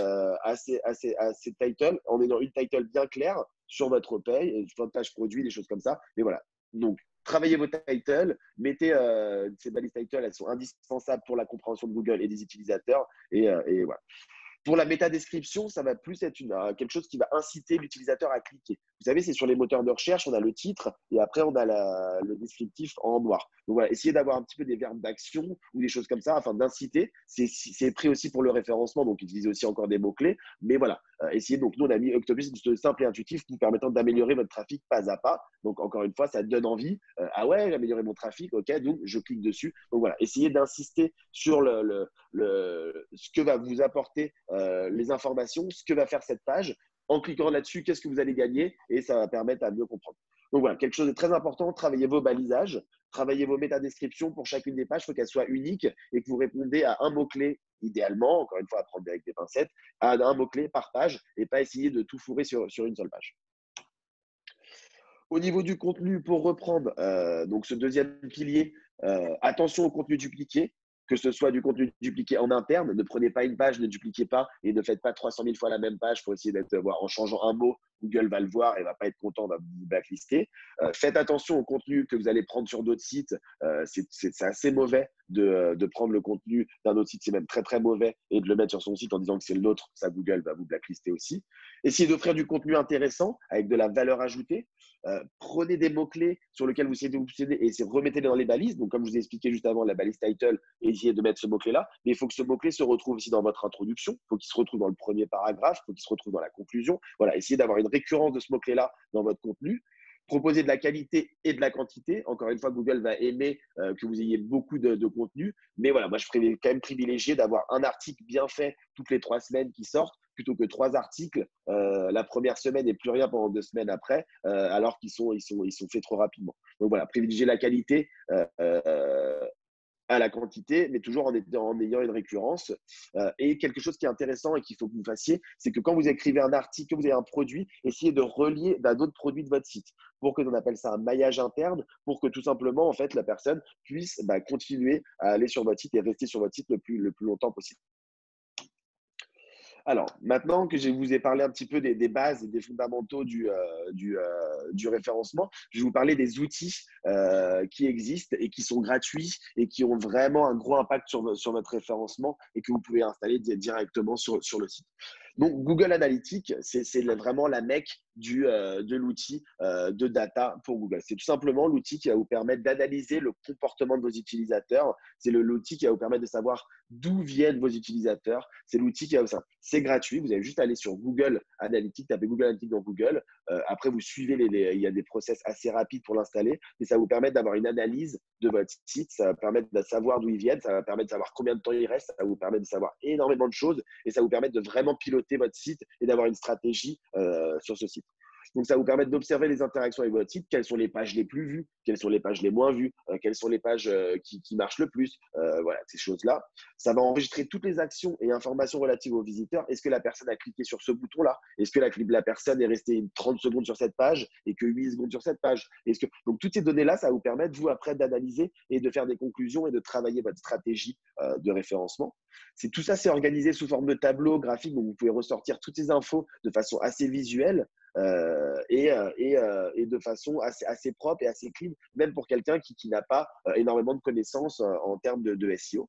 à ces titles en ayant une title bien claire sur votre page, sur votre page produit, des choses comme ça. Mais voilà. Donc, travaillez vos titles, mettez ces balises titles, elles sont indispensables pour la compréhension de Google et des utilisateurs. Et voilà. Pour la métadescription, ça va plus être quelque chose qui va inciter l'utilisateur à cliquer. Vous savez, c'est sur les moteurs de recherche, on a le titre et après, on a le descriptif en noir. Donc voilà, essayez d'avoir un petit peu des verbes d'action ou des choses comme ça afin d'inciter. C'est pris aussi pour le référencement, donc utilisez aussi encore des mots-clés. Mais voilà, essayez. Donc, nous, on a mis Octopus, c'est simple et intuitif, vous permettant d'améliorer votre trafic pas à pas. Donc, encore une fois, ça donne envie. Ah ouais, j'ai amélioré mon trafic, ok, donc je clique dessus. Donc voilà, essayez d'insister sur ce que va vous apporter les informations, ce que va faire cette page. En cliquant là-dessus, qu'est-ce que vous allez gagner et ça va permettre à mieux comprendre. Donc voilà, quelque chose de très important, travaillez vos balisages, travaillez vos métadescriptions pour chacune des pages, il faut qu'elles soient uniques et que vous répondez à un mot-clé, idéalement, encore une fois, à prendre avec des pincettes, à un mot-clé par page et pas essayer de tout fourrer sur une seule page. Au niveau du contenu, pour reprendre donc ce deuxième pilier, attention au contenu dupliqué, que ce soit du contenu dupliqué en interne. Ne prenez pas une page, ne dupliquez pas et ne faites pas 300 000 fois la même page pour essayer d'être en changeant un mot. Google va le voir et va pas être content, va vous blacklister. Faites attention au contenu que vous allez prendre sur d'autres sites. C'est assez mauvais de prendre le contenu d'un autre site, c'est même très très mauvais, et de le mettre sur son site en disant que c'est le nôtre. Ça, Google va vous blacklister aussi. Essayez d'offrir du contenu intéressant avec de la valeur ajoutée. Prenez des mots-clés sur lesquels vous essayez de vous positionner et remettez-les dans les balises. Donc, comme je vous ai expliqué juste avant, la balise title, et essayez de mettre ce mot-clé-là. Mais il faut que ce mot-clé se retrouve aussi dans votre introduction. Il faut qu'il se retrouve dans le premier paragraphe. Il faut qu'il se retrouve dans la conclusion. Voilà, essayez d'avoir une récurrence de ce mot-clé-là dans votre contenu. Proposer de la qualité et de la quantité. Encore une fois, Google va aimer que vous ayez beaucoup de contenu. Mais voilà, moi, je ferais quand même privilégier d'avoir un article bien fait toutes les 3 semaines qui sortent plutôt que 3 articles la première semaine et plus rien pendant 2 semaines après, alors qu'ils sont faits trop rapidement. Donc voilà, privilégier la qualité à la quantité, mais toujours en ayant une récurrence. Et quelque chose qui est intéressant et qu'il faut que vous fassiez, c'est que quand vous écrivez un article, que vous avez un produit, essayez de relier à d'autres produits de votre site pour que l'on appelle ça un maillage interne, pour que tout simplement, en fait, la personne puisse continuer à aller sur votre site et rester sur votre site le plus longtemps possible. Alors, maintenant que je vous ai parlé un petit peu des bases et des fondamentaux du référencement, je vais vous parler des outils qui existent et qui sont gratuits et qui ont vraiment un gros impact sur votre référencement et que vous pouvez installer directement sur le site. Donc, Google Analytics, c'est vraiment la mecque de l'outil de data pour Google. C'est tout simplement l'outil qui va vous permettre d'analyser le comportement de vos utilisateurs. C'est l'outil qui va vous permettre de savoir d'où viennent vos utilisateurs. C'est l'outil qui va vous... C'est gratuit. Vous avez juste à aller sur Google Analytics, tapez Google Analytics dans Google. Après, vous suivez il y a des process assez rapides pour l'installer et ça va vous permettre d'avoir une analyse de votre site. Ça va permettre de savoir d'où ils viennent. Ça va permettre de savoir combien de temps il reste. Ça va vous permettre de savoir énormément de choses et ça va vous permettre de vraiment piloter votre site et d'avoir une stratégie sur ce site. Donc, ça va vous permettre d'observer les interactions avec votre site, quelles sont les pages les plus vues, quelles sont les pages les moins vues, quelles sont les pages qui marchent le plus, voilà, ces choses-là. Ça va enregistrer toutes les actions et informations relatives aux visiteurs. Est-ce que la personne a cliqué sur ce bouton-là? Est-ce que la personne est restée 30 secondes sur cette page et que 8 secondes sur cette page? Donc, toutes ces données-là, ça va vous permettre, vous, après, d'analyser et de faire des conclusions et de travailler votre stratégie de référencement. Tout ça, c'est organisé sous forme de tableau graphique, donc vous pouvez ressortir toutes ces infos de façon assez visuelle et de façon assez propre et assez clean, même pour quelqu'un qui n'a pas énormément de connaissances en termes de SEO.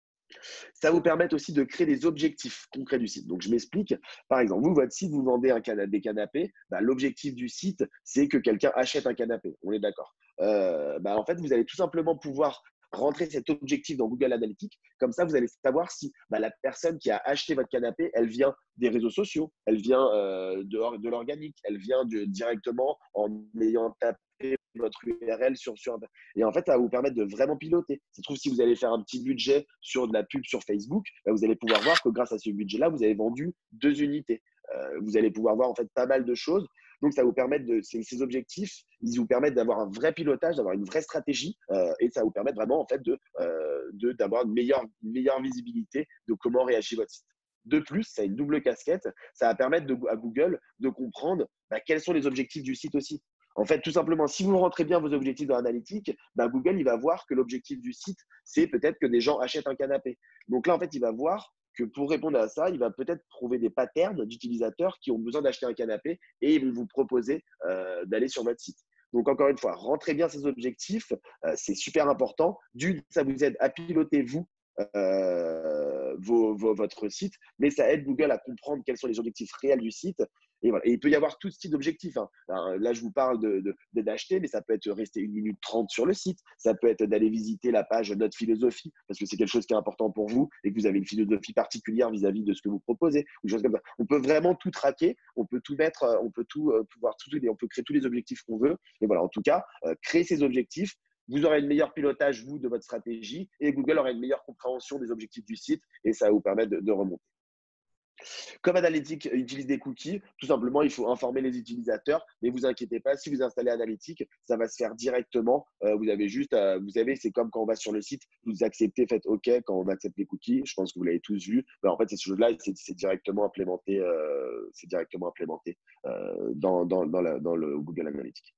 Ça va vous permettre aussi de créer des objectifs concrets du site. Donc, je m'explique. Par exemple, vous, votre site, vous vendez des canapés. L'objectif du site, c'est que quelqu'un achète un canapé. On est d'accord. En fait, vous allez tout simplement pouvoir rentrer cet objectif dans Google Analytics. Comme ça, vous allez savoir si la personne qui a acheté votre canapé, elle vient des réseaux sociaux, elle vient de l'organique, elle vient directement en ayant tapé votre URL sur et en fait, ça va vous permettre de vraiment piloter. Ça se trouve, si vous allez faire un petit budget sur de la pub sur Facebook, vous allez pouvoir voir que grâce à ce budget-là, vous avez vendu 2 unités. Vous allez pouvoir voir en fait pas mal de choses. Donc, ça vous permet ces objectifs, ils vous permettent d'avoir un vrai pilotage, d'avoir une vraie stratégie et ça vous permet vraiment en fait d'avoir une meilleure visibilité de comment réagit votre site. De plus, ça a une double casquette. Ça va permettre à Google de comprendre quels sont les objectifs du site aussi. En fait, tout simplement, si vous rentrez bien vos objectifs dans l'analytique, Google, il va voir que l'objectif du site, c'est peut-être que des gens achètent un canapé. Donc là, en fait, il va voir que pour répondre à ça, il va peut-être trouver des patterns d'utilisateurs qui ont besoin d'acheter un canapé et ils vont vous proposer d'aller sur votre site. Donc, encore une fois, rentrez bien ces objectifs, c'est super important. Ça vous aide à piloter, vous, votre site, mais ça aide Google à comprendre quels sont les objectifs réels du site Et voilà. Et il peut y avoir tout style d'objectif, hein. Alors, là, je vous parle d'acheter, mais ça peut être rester 1 minute 30 sur le site. Ça peut être d'aller visiter la page Notre Philosophie, parce que c'est quelque chose qui est important pour vous et que vous avez une philosophie particulière vis-à-vis de ce que vous proposez, ou des choses comme ça. On peut vraiment tout traquer, on peut tout mettre, on peut tout pouvoir on peut créer tous les objectifs qu'on veut. Et voilà, en tout cas, créer ces objectifs. Vous aurez un meilleur pilotage, vous, de votre stratégie, et Google aura une meilleure compréhension des objectifs du site, et ça va vous permettre de remonter. Comme Analytics utilise des cookies, tout simplement, il faut informer les utilisateurs. Mais vous inquiétez pas, si vous installez Analytics, ça va se faire directement. Vous avez juste, vous savez, c'est comme quand on va sur le site, vous acceptez, faites OK quand on accepte les cookies. Je pense que vous l'avez tous vu. Mais en fait, ces choses-là, c'est directement implémenté, dans le Google Analytics.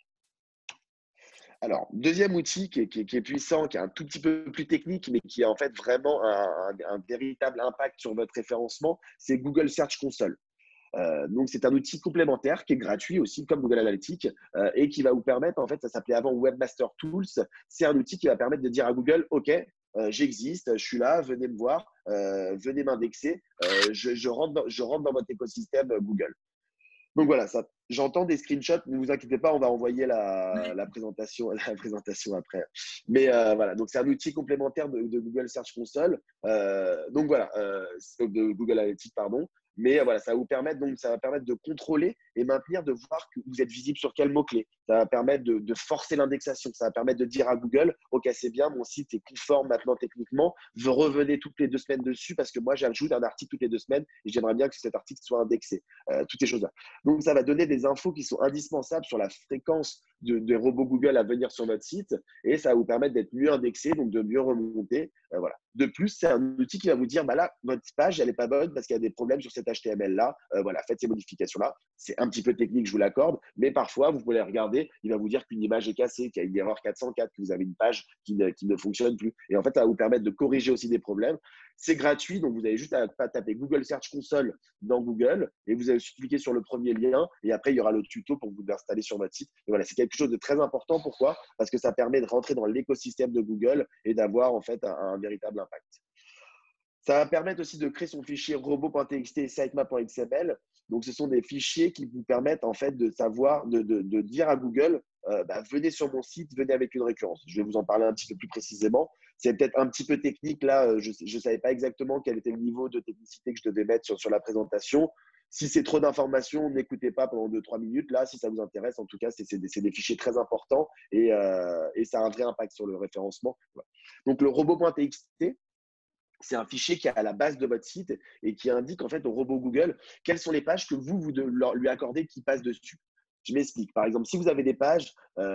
Alors, deuxième outil qui est puissant, qui est un tout petit peu plus technique, mais qui a en fait vraiment un véritable impact sur votre référencement, c'est Google Search Console. Donc, c'est un outil complémentaire qui est gratuit aussi, comme Google Analytics, et qui va vous permettre, en fait, ça s'appelait avant Webmaster Tools. C'est un outil qui va permettre de dire à Google, OK, j'existe, je suis là, venez me voir, venez m'indexer, je rentre dans votre écosystème Google. Donc voilà, j'entends des screenshots, ne vous inquiétez pas, on va envoyer la présentation, la présentation après. Mais voilà, donc c'est un outil complémentaire de Google Search Console, donc voilà, de Google Analytics, pardon. Mais voilà, ça va permettre de contrôler et maintenir, de voir que vous êtes visible sur quel mot-clé. Ça va permettre de forcer l'indexation. Ça va permettre de dire à Google, OK, c'est bien, mon site est conforme maintenant techniquement. Vous revenez toutes les 2 semaines dessus parce que moi, j'ajoute un article toutes les 2 semaines et j'aimerais bien que cet article soit indexé. Toutes ces choses-là. Donc, ça va donner des infos qui sont indispensables sur la fréquence des robots Google à venir sur votre site et ça va vous permettre d'être mieux indexé, donc de mieux remonter. Voilà. De plus, c'est un outil qui va vous dire, bah là, votre page, elle n'est pas bonne parce qu'il y a des problèmes sur cet HTML-là. Voilà, faites ces modifications-là. C'est un petit peu technique, je vous l'accorde, mais parfois, vous pouvez regarder, il va vous dire qu'une image est cassée, qu'il y a une erreur 404, que vous avez une page qui ne fonctionne plus. Et en fait, ça va vous permettre de corriger aussi des problèmes. C'est gratuit, donc vous avez juste à taper Google Search Console dans Google et vous avez cliquer sur le premier lien et après, il y aura le tuto pour vous l'installer sur votre site. Et voilà, c'est quelque chose de très important. Pourquoi? Parce que ça permet de rentrer dans l'écosystème de Google et d'avoir en fait un véritable impact. Ça va permettre aussi de créer son fichier robot.txt et sitemap.xml. Donc, ce sont des fichiers qui vous permettent en fait de savoir, de dire à Google, venez sur mon site, venez avec une récurrence. Je vais vous en parler un petit peu plus précisément. C'est peut-être un petit peu technique là. Je ne savais pas exactement quel était le niveau de technicité que je devais mettre sur la présentation. Si c'est trop d'informations, n'écoutez pas pendant 2-3 minutes. Là, si ça vous intéresse, en tout cas, c'est des fichiers très importants et ça a un vrai impact sur le référencement. Voilà. Donc, le robot.txt, c'est un fichier qui est à la base de votre site et qui indique en fait au robot Google quelles sont les pages que vous lui accordez qui passent dessus. Je m'explique. Par exemple, si vous avez des pages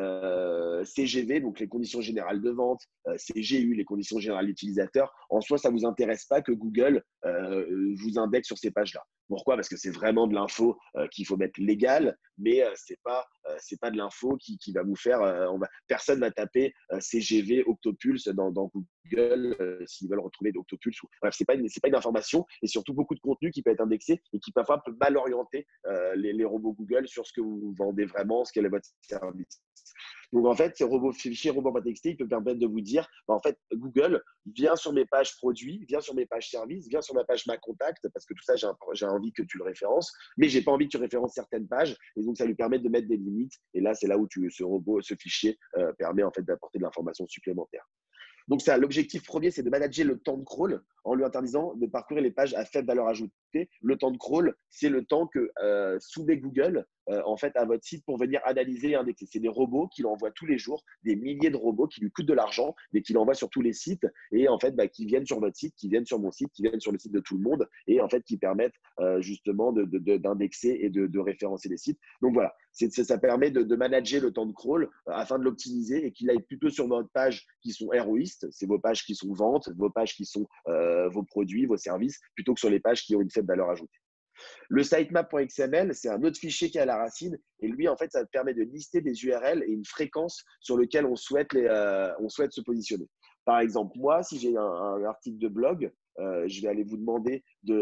CGV, donc les conditions générales de vente, CGU, les conditions générales d'utilisateur, en soi, ça ne vous intéresse pas que Google vous indexe sur ces pages-là. Pourquoi? Parce que c'est vraiment de l'info qu'il faut mettre légale, mais ce n'est pas de l'info qui va vous faire… personne ne va taper CGV Octopulse dans Google s'ils veulent retrouver d'Octopulse. Bref, ce n'est pas une information et surtout beaucoup de contenu qui peut être indexé et qui parfois peut mal orienter les robots Google sur ce que vous vendez vraiment, ce qu'est votre service. Donc, en fait, ce fichier robot.txt, il peut permettre de vous dire, en fait, Google, viens sur mes pages produits, viens sur mes pages services, viens sur ma page ma contact, parce que tout ça, j'ai envie que tu le références, mais j'ai pas envie que tu références certaines pages. Et donc, ça lui permet de mettre des limites. Et là, c'est là où ce fichier permet en fait d'apporter de l'information supplémentaire. Donc, l'objectif premier, c'est de manager le temps de crawl en lui interdisant de parcourir les pages à faible valeur ajoutée. Le temps de crawl, c'est le temps que soumet Google en fait à votre site pour venir analyser et indexer. C'est des robots qu'il envoie tous les jours, des milliers de robots qui lui coûtent de l'argent, mais qu'il envoie sur tous les sites et en fait qui viennent sur votre site, qui viennent sur mon site, qui viennent sur le site de tout le monde et en fait qui permettent justement d'indexer et de référencer les sites. Donc voilà, ça permet de manager le temps de crawl afin de l'optimiser et qu'il aille plutôt sur votre page qui sont héroïstes, c'est vos pages qui sont ventes, vos pages qui sont vos produits, vos services, plutôt que sur les pages qui ont une faible valeur ajoutée. Le sitemap.xml, c'est un autre fichier qui est à la racine et lui, en fait, ça permet de lister des URL et une fréquence sur lequel on souhaite se positionner. Par exemple, moi, si j'ai un article de blog, je vais aller vous demander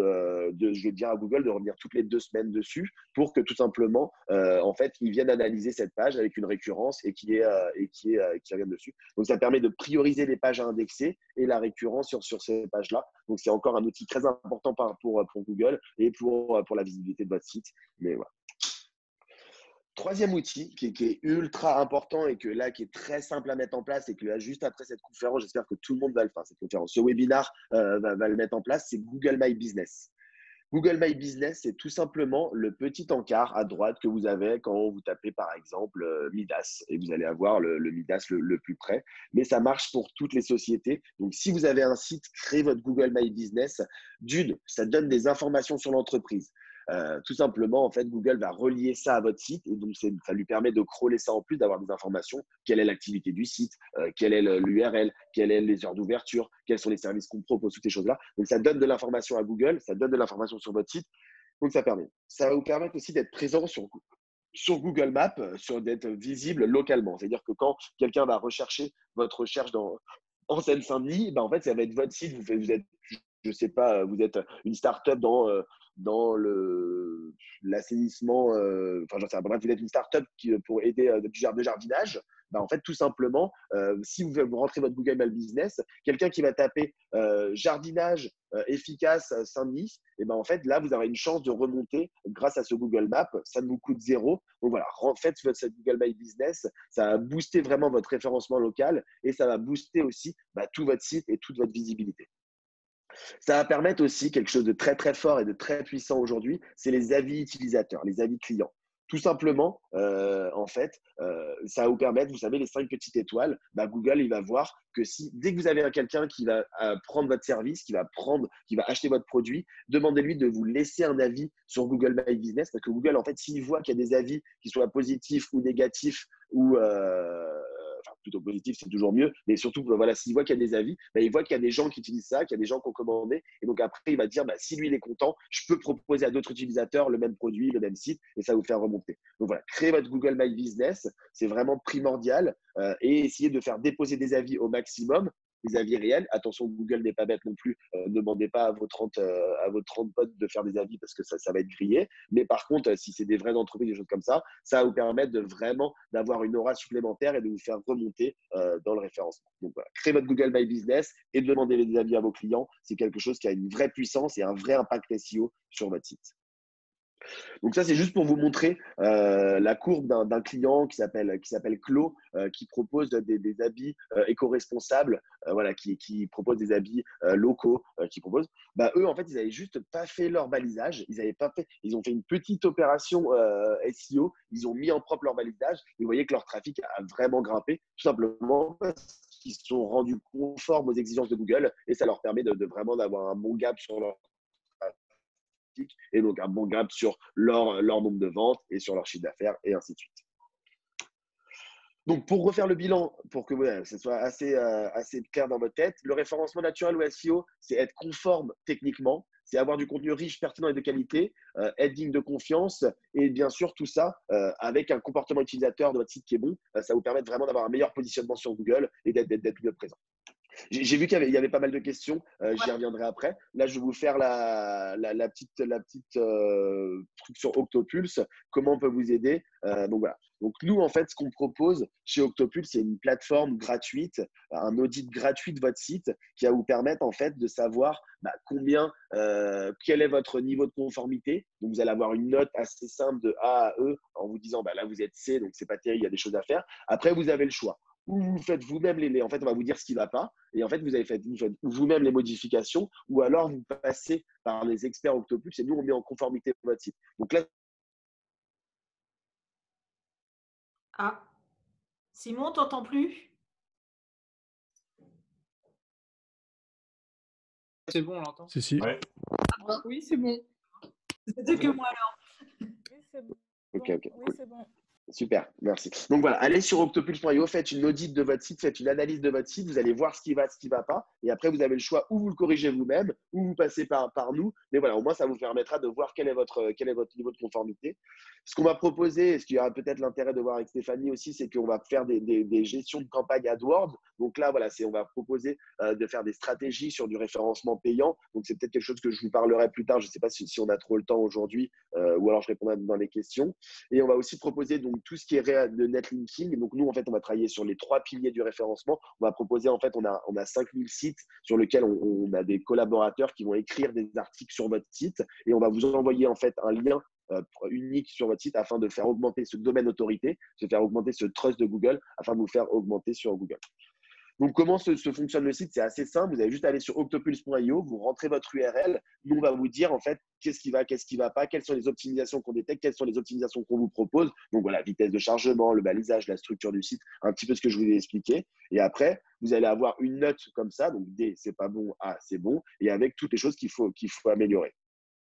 je vais dire à Google de revenir toutes les 2 semaines dessus pour que tout simplement, en fait, ils viennent analyser cette page avec une récurrence et qui revienne dessus. Donc, ça permet de prioriser les pages à indexer et la récurrence sur ces pages-là. Donc, c'est encore un outil très important pour Google et pour la visibilité de votre site. Mais voilà. Troisième outil qui est ultra important et qui est très simple à mettre en place et que là, juste après cette conférence, j'espère que tout le monde va le faire, cette conférence, ce webinaire va le mettre en place, c'est Google My Business. Google My Business, c'est tout simplement le petit encart à droite que vous avez quand vous tapez par exemple Midas et vous allez avoir le Midas le plus près. Mais ça marche pour toutes les sociétés. Donc, si vous avez un site, créez votre Google My Business. D'une, ça donne des informations sur l'entreprise. Tout simplement, en fait, Google va relier ça à votre site et donc ça lui permet de crawler ça en plus, d'avoir des informations. Quelle est l'activité du site, quelle est l'URL, quelles sont les heures d'ouverture, quels sont les services qu'on propose, toutes ces choses-là. Donc, ça donne de l'information à Google, ça donne de l'information sur votre site. Donc, ça permet. Ça va vous permettre aussi d'être présent sur Google Maps, d'être visible localement. C'est-à-dire que quand quelqu'un va rechercher votre recherche en Seine-Saint-Denis, ben en fait, ça va être votre site. Vous êtes, je sais pas, vous êtes une start-up dans l'assainissement, enfin, j'en sais pas, vous êtes une start-up pour aider de jardinage. Ben, en fait, tout simplement, si vous rentrez votre Google My Business, quelqu'un qui va taper jardinage efficace Saint-Denis, et ben en fait, là, vous aurez une chance de remonter grâce à ce Google Maps. Ça ne vous coûte zéro. Donc voilà, faites cette Google My Business. Ça va booster vraiment votre référencement local et ça va booster aussi tout votre site et toute votre visibilité. Ça va permettre aussi quelque chose de très, très fort et de très puissant aujourd'hui, c'est les avis utilisateurs, les avis clients. Tout simplement, en fait, ça va vous permettre, vous savez, les 5 petites étoiles, Google, il va voir que dès que vous avez quelqu'un qui va prendre votre service, qui va acheter votre produit, demandez-lui de vous laisser un avis sur Google My Business, parce que Google, en fait, s'il voit qu'il y a des avis qui soient positifs ou négatifs ou enfin, plutôt positif, c'est toujours mieux. Mais surtout, voilà, s'il voit qu'il y a des avis, il voit qu'il y a des gens qui utilisent ça, qu'il y a des gens qui ont commandé. Et donc après, il va dire, si lui, il est content, je peux proposer à d'autres utilisateurs le même produit, le même site, et ça va vous faire remonter. Donc voilà, créer votre Google My Business, c'est vraiment primordial. Et essayer de faire déposer des avis au maximum, des avis réels. Attention, Google n'est pas bête non plus. Ne demandez pas à vos 30 potes de faire des avis parce que ça va être grillé. Mais par contre, si c'est des vraies entreprises, des choses comme ça va vous permettre de vraiment d'avoir une aura supplémentaire et de vous faire remonter dans le référencement. Donc voilà, créez votre Google My Business et demandez des avis à vos clients. C'est quelque chose qui a une vraie puissance et un vrai impact SEO sur votre site. Donc ça, c'est juste pour vous montrer la courbe d'un client qui s'appelle Clo, qui propose des habits éco-responsables, voilà, qui propose des habits locaux, qui propose. Eux, en fait, ils n'avaient juste pas fait leur balisage. Ils ont fait une petite opération SEO. Ils ont mis en propre leur balisage. Et vous voyez que leur trafic a vraiment grimpé, tout simplement parce qu'ils se sont rendus conformes aux exigences de Google et ça leur permet de vraiment d'avoir un bon gap sur leur et donc un bon gap sur leur nombre de ventes et sur leur chiffre d'affaires et ainsi de suite. Donc, pour refaire le bilan, pour que ce soit assez clair dans votre tête, le référencement naturel ou SEO, c'est être conforme techniquement, c'est avoir du contenu riche, pertinent et de qualité, être digne de confiance et bien sûr tout ça avec un comportement utilisateur de votre site qui est bon, ça vous permet vraiment d'avoir un meilleur positionnement sur Google et d'être mieux présent. J'ai vu qu'il y avait pas mal de questions. J'y reviendrai après. Là, je vais vous faire la petite truc sur Octopulse. Comment on peut vous aider donc voilà. Donc nous, en fait, ce qu'on propose chez Octopulse, c'est une plateforme gratuite, un audit gratuit de votre site qui va vous permettre en fait de savoir quel est votre niveau de conformité. Donc vous allez avoir une note assez simple de A à E en vous disant là vous êtes C, donc c'est pas terrible, il y a des choses à faire. Après, vous avez le choix. Ou vous faites vous-même en fait, on va vous dire ce qui ne va pas. Et en fait, vous faites vous-même les modifications. Ou alors, vous passez par les experts Octopulse et nous, on met en conformité votre site. Donc là…
Ah, Simon, t'entends plus?
C'est bon, on l'entend.
Si.
Ouais.
Oui, c'est bon.
C'était que moi alors.
Oui, c'est bon.
Ok.
Oui, c'est bon.
Super, merci. Donc voilà, allez sur octopulse.io, faites une audit de votre site, faites une analyse de votre site, vous allez voir ce qui va pas. Et après, vous avez le choix ou vous le corrigez vous-même, ou vous passez par nous. Mais voilà, au moins, ça vous permettra de voir quel est votre niveau de conformité. Ce qu'on va proposer, et ce qui aura peut-être l'intérêt de voir avec Stéphanie aussi, c'est qu'on va faire des gestions de campagne AdWords. Donc là, voilà, on va proposer de faire des stratégies sur du référencement payant. Donc c'est peut-être quelque chose que je vous parlerai plus tard. Je ne sais pas si on a trop le temps aujourd'hui, ou alors je répondrai dans les questions. Et on va aussi proposer donc tout ce qui est de netlinking. Donc nous, en fait, on va travailler sur les 3 piliers du référencement. On va proposer, en fait, on a 5000 sites sur lesquels on a des collaborateurs qui vont écrire des articles sur votre site et on va vous envoyer en fait un lien unique sur votre site afin de faire augmenter ce domaine autorité, de faire augmenter ce trust de Google afin de vous faire augmenter sur Google. Donc, comment se fonctionne le site? C'est assez simple. Vous allez juste aller sur octopulse.io, vous rentrez votre URL. Nous, on va vous dire en fait qu'est-ce qui va pas, quelles sont les optimisations qu'on détecte, quelles sont les optimisations qu'on vous propose. Donc, voilà, vitesse de chargement, le balisage, la structure du site, un petit peu ce que je vous ai expliqué. Et après, vous allez avoir une note comme ça. Donc, D, c'est pas bon, A, c'est bon. Et avec toutes les choses qu'il faut améliorer.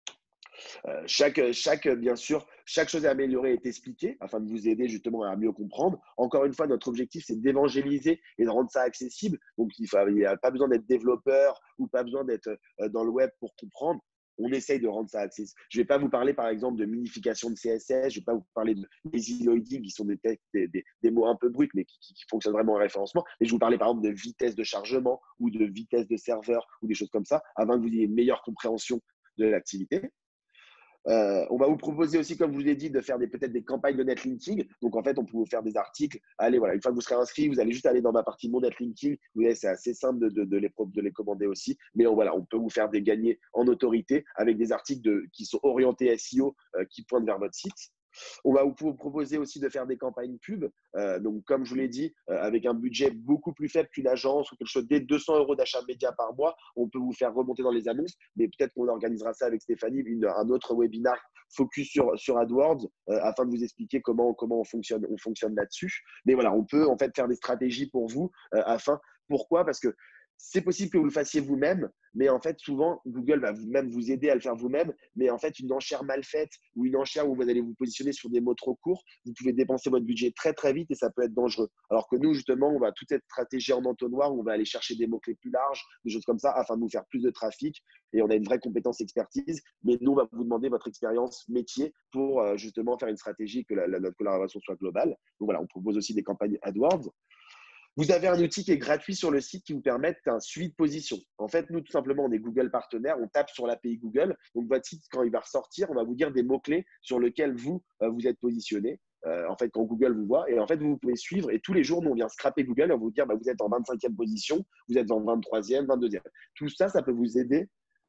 Bien sûr, chaque chose à améliorer est expliquée afin de vous aider justement à mieux comprendre. Encore une fois, notre objectif, c'est d'évangéliser et de rendre ça accessible. Donc, il n'y a pas besoin d'être développeur ou pas besoin d'être dans le web pour comprendre. On essaye de rendre ça accessible. Je ne vais pas vous parler, par exemple, de minification de CSS. Je ne vais pas vous parler de lazy loading, qui sont des mots un peu bruts, mais qui fonctionnent vraiment en référencement. Et je vous parlais, par exemple, de vitesse de chargement ou de vitesse de serveur ou des choses comme ça, afin que vous ayez une meilleure compréhension de l'activité. On va vous proposer aussi, comme je vous ai dit, de faire peut-être des campagnes de netlinking. Donc, en fait, on peut vous faire des articles. Allez, voilà, une fois que vous serez inscrit, vous allez juste aller dans ma partie Mon netlinking. Vous voyez, c'est assez simple de les commander aussi. Mais voilà, on peut vous faire des gagnés en autorité avec des articles qui sont orientés SEO, qui pointent vers votre site. On va vous proposer aussi de faire des campagnes pub. Donc, comme je vous l'ai dit, avec un budget beaucoup plus faible qu'une agence ou quelque chose, dès 200 € d'achat média par mois, on peut vous faire remonter dans les annonces. Mais peut-être qu'on organisera ça avec Stéphanie, un autre webinar focus sur AdWords afin de vous expliquer comment on fonctionne là-dessus. Mais voilà, on peut en fait faire des stratégies pour vous Pourquoi? Parce que c'est possible que vous le fassiez vous-même, mais en fait, souvent, Google va même vous aider à le faire vous-même. Mais en fait, une enchère mal faite ou une enchère où vous allez vous positionner sur des mots trop courts, vous pouvez dépenser votre budget très, très vite et ça peut être dangereux. Alors que nous, justement, on va toute cette stratégie en entonnoir où on va aller chercher des mots-clés plus larges, des choses comme ça, afin de nous faire plus de trafic. Et on a une vraie compétence expertise. Mais nous, on va vous demander votre expérience métier pour justement faire une stratégie et que notre collaboration soit globale. Donc voilà, on propose aussi des campagnes AdWords. Vous avez un outil qui est gratuit sur le site qui vous permet un suivi de position. En fait, nous, tout simplement, on est Google partenaire, on tape sur l'API Google. Donc, votre site, quand il va ressortir, on va vous dire des mots-clés sur lesquels vous êtes positionné. En fait, quand Google vous voit. Et en fait, vous pouvez suivre. Et tous les jours, nous, on vient scraper Google et on va vous dire, vous êtes en 25e position, vous êtes en 23e, 22e. Tout ça, ça peut vous aider.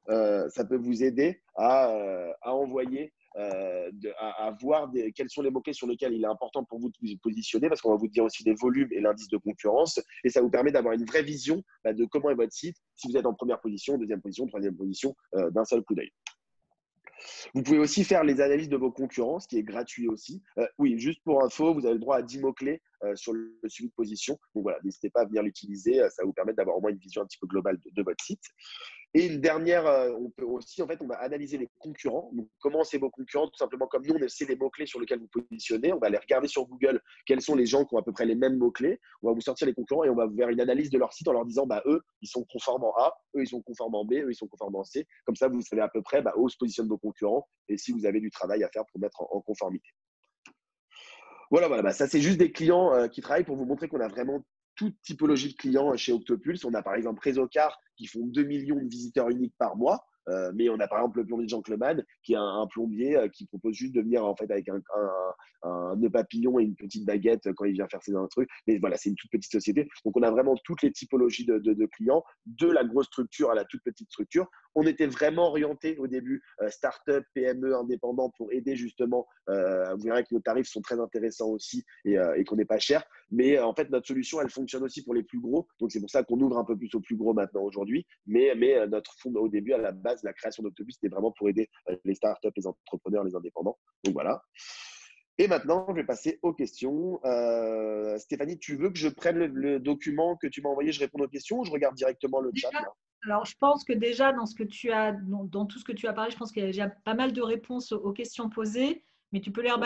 À envoyer à voir quels sont les mots-clés sur lesquels il est important pour vous de vous positionner, parce qu'on va vous dire aussi des volumes et l'indice de concurrence, et ça vous permet d'avoir une vraie vision de comment est votre site, si vous êtes en première position, deuxième position, troisième position, d'un seul coup d'œil. Vous pouvez aussi faire les analyses de vos concurrents, ce qui est gratuit aussi. Oui, juste pour info, vous avez le droit à 10 mots-clés sur le suivi de position. Donc voilà, n'hésitez pas à venir l'utiliser. Ça va vous permettre d'avoir au moins une vision un petit peu globale de votre site. Et une dernière, on peut aussi, en fait, on va analyser les concurrents. Donc, comment c'est vos concurrents? Tout simplement comme nous, on sait les mots-clés sur lesquels vous positionnez. On va aller regarder sur Google quels sont les gens qui ont à peu près les mêmes mots-clés. On va vous sortir les concurrents et on va vous faire une analyse de leur site en leur disant, eux, ils sont conformes en A, eux, ils sont conformes en B, eux, ils sont conformes en C. Comme ça, vous savez à peu près où se positionnent vos concurrents et si vous avez du travail à faire pour mettre en conformité. Voilà, ça c'est juste des clients qui travaillent pour vous montrer qu'on a vraiment toute typologie de clients chez Octopulse. On a par exemple Résocar qui font 2 millions de visiteurs uniques par mois. Mais on a par exemple le plombier de Jean-Cleman qui est un plombier qui propose juste de venir en fait avec un nœud papillon et une petite baguette quand il vient faire ses trucs. Mais voilà, c'est une toute petite société. Donc on a vraiment toutes les typologies de clients, de la grosse structure à la toute petite structure. On était vraiment orienté au début start-up, PME, indépendant pour aider justement. Vous verrez que nos tarifs sont très intéressants aussi et qu'on n'est pas cher. Mais en fait, notre solution, elle fonctionne aussi pour les plus gros. Donc c'est pour ça qu'on ouvre un peu plus aux plus gros maintenant aujourd'hui. Mais notre fond au début, à la base, la création d'Octopulse, c'était vraiment pour aider les startups, les entrepreneurs, les indépendants. Donc voilà. Et maintenant, je vais passer aux questions. Stéphanie, tu veux que je prenne le document que tu m'as envoyé, je réponds aux questions ou je regarde directement le chat là?
Alors, je pense que déjà, dans tout ce que tu as parlé, je pense qu'il y a déjà pas mal de réponses aux questions posées, mais tu peux les rebailler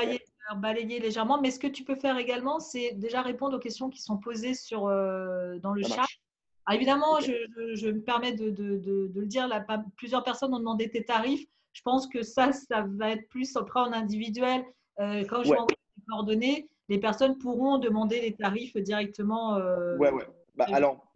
faire balayer légèrement. Mais ce que tu peux faire également, c'est déjà répondre aux questions qui sont posées dans le
Ça
chat.
marche.
Alors, évidemment,
Ok.
je me permets de le dire, là, plusieurs personnes ont demandé tes tarifs. Je pense que ça va être plus après en individuel. Quand je vais
Ouais.
envoyer les coordonnées, les personnes pourront demander les tarifs directement.
Ouais, ouais. Bah, alors,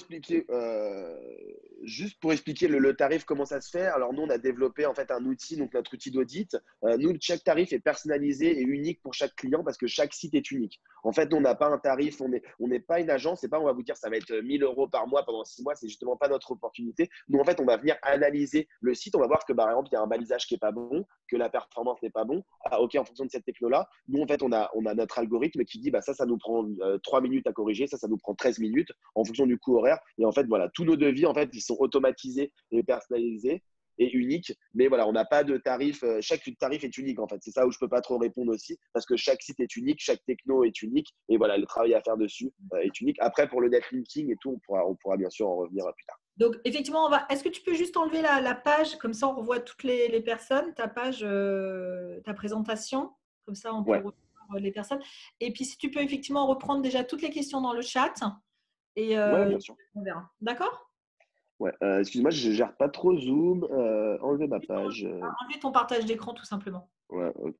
juste pour expliquer le tarif, comment ça se fait. Alors, nous, on a développé en fait un outil, donc notre outil d'audit. Nous, chaque tarif est personnalisé et unique pour chaque client parce que chaque site est unique. En fait, nous, on n'a pas un tarif, on n'est pas une agence. C'est pas, on va vous dire, ça va être 1 000 € par mois pendant 6 mois. C'est justement pas notre opportunité. Nous, en fait, on va venir analyser le site. On va voir que, par exemple, il y a un balisage qui est pas bon, que la performance n'est pas bon. Ah, OK, en fonction de cette techno-là, nous, en fait, on a notre algorithme qui dit, bah, ça nous prend 3 minutes à corriger, ça nous prend 13 minutes en fonction du coût horaire. Et en fait, voilà, tous nos devis, en fait, ils sont automatisés et personnalisés et uniques. Mais voilà, on n'a pas de tarif. Chaque tarif est unique, en fait. C'est ça où je ne peux pas trop répondre aussi, parce que chaque site est unique, chaque techno est unique. Et voilà, le travail à faire dessus est unique. Après, pour le netlinking et tout, on pourra bien sûr en revenir plus tard.
Donc, effectivement, est-ce que tu peux juste enlever la page, comme ça on revoit toutes les personnes, ta page, ta présentation, comme ça on peut
Ouais,
revoir les personnes. Et puis, si tu peux effectivement reprendre déjà toutes les questions dans le chat et
ouais, bien sûr.
on verra. D'accord?
Ouais, excuse-moi, je gère pas trop Zoom. Enlever ma page.
Enlever ton partage d'écran tout simplement.
Ouais, ok,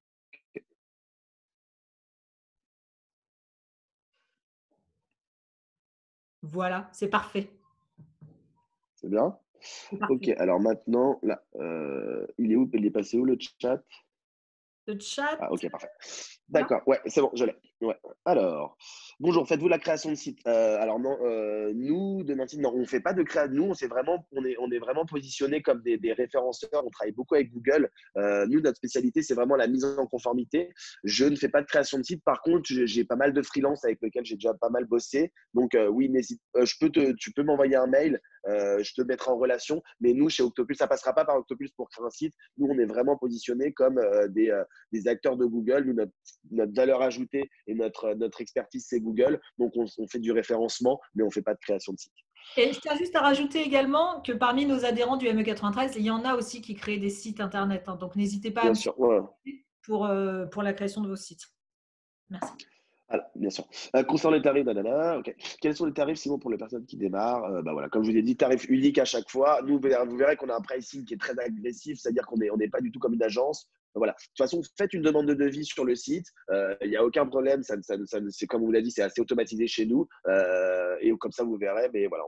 Voilà, c'est parfait.
c'est bien.
C'est
Ok,
parfait.
alors maintenant, là, il est où? Il est passé où le chat?
Le chat,
Ah, ok, parfait.
là.
D'accord, ouais, c'est bon, je l'ai. Ouais. Alors, bonjour, faites-vous la création de site? Alors non, nous, de Nancy, non, on ne fait pas de création. Nous, on est vraiment positionné comme des référenceurs. On travaille beaucoup avec Google. Nous, notre spécialité, c'est vraiment la mise en conformité. Je ne fais pas de création de site. Par contre, j'ai pas mal de freelance avec lesquels j'ai déjà pas mal bossé. Donc, oui, n'hésite, tu peux m'envoyer un mail. Je te mettrai en relation. Mais nous, chez Octopus, ça passera pas par Octopus pour créer un site. Nous, on est vraiment positionné comme des acteurs de Google. Nous, notre valeur ajoutée et notre expertise, c'est Google. Donc, on fait du référencement, mais on ne fait pas de création de site.
Et je tiens juste à rajouter également que parmi nos adhérents du ME93, il y en a aussi qui créent des sites internet, hein. Donc, n'hésitez pas à
Bien
me
sûr, ouais.
suivre pour la création de vos sites. Merci.
Alors, bien sûr. Concernant les tarifs, nanana, ok. Quels sont les tarifs, Simon, pour les personnes qui démarrent? Bah voilà, comme je vous ai dit, tarif unique à chaque fois. Nous, vous verrez qu'on a un pricing qui est très agressif, c'est-à-dire qu'on n'est pas du tout comme une agence. Voilà. De toute façon, faites une demande de devis sur le site. Il n'y a aucun problème. C'est comme on vous l'a dit, c'est assez automatisé chez nous. Et comme ça, vous verrez. Mais voilà,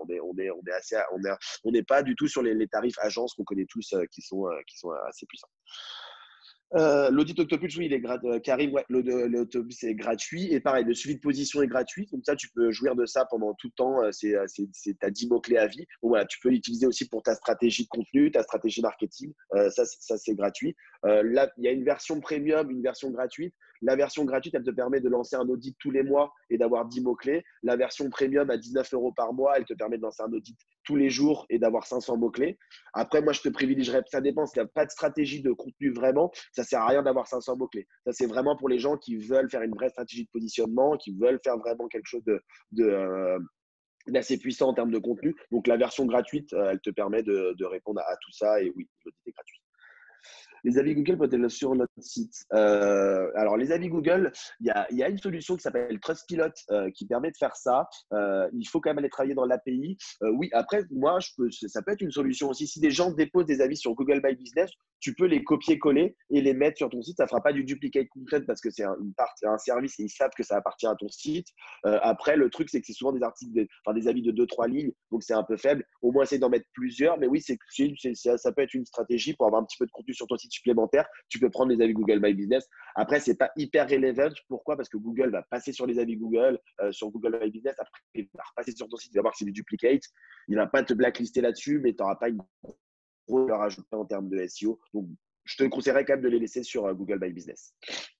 on n'est pas du tout sur les tarifs agences qu'on connaît tous qui sont assez puissants. L'audit Octopus, oui, il est gratuit. Karim, ouais, l'autobus est gratuit. Et pareil, le suivi de position est gratuit. Comme ça, tu peux jouir de ça pendant tout le temps. T'as 10 mots-clés à vie. Donc voilà, tu peux l'utiliser aussi pour ta stratégie de contenu, ta stratégie marketing. Ça, c'est gratuit. Là, il y a une version premium, une version gratuite. La version gratuite, elle te permet de lancer un audit tous les mois et d'avoir 10 mots-clés. La version premium à 19 € par mois, elle te permet de lancer un audit tous les jours et d'avoir 500 mots-clés. Après, moi, je te privilégierais, ça dépend. S'il n'y a pas de stratégie de contenu vraiment, ça ne sert à rien d'avoir 500 mots-clés. Ça, c'est vraiment pour les gens qui veulent faire une vraie stratégie de positionnement, qui veulent faire vraiment quelque chose d'assez puissant en termes de contenu. Donc, la version gratuite, elle te permet de répondre à tout ça. Et oui, l'audit est gratuit. Les avis Google peuvent-être sur notre site? Alors, les avis Google, il y a une solution qui s'appelle Trustpilot qui permet de faire ça. Il faut quand même aller travailler dans l'API. Oui, après, moi, ça peut être une solution aussi. Si des gens déposent des avis sur Google My Business, tu peux les copier-coller et les mettre sur ton site. Ça ne fera pas du duplicate content parce que c'est un service et ils savent que ça appartient à ton site. Après, le truc, c'est que c'est souvent des articles, des avis de 2-3 lignes, donc c'est un peu faible. Au moins, essayer d'en mettre plusieurs. Mais oui, ça peut être une stratégie pour avoir un petit peu de contenu sur ton site supplémentaire. Tu peux prendre les avis Google My Business. Après, c'est pas hyper relevant. Pourquoi? Parce que Google va passer sur les avis Google, sur Google My Business. Après, il va repasser sur ton site. Il va voir que c'est du duplicate. Il va pas te blacklister là-dessus, mais tu n'auras pas une grosse valeur ajoutée en termes de SEO. Donc, je te conseillerais quand même de les laisser sur Google My Business.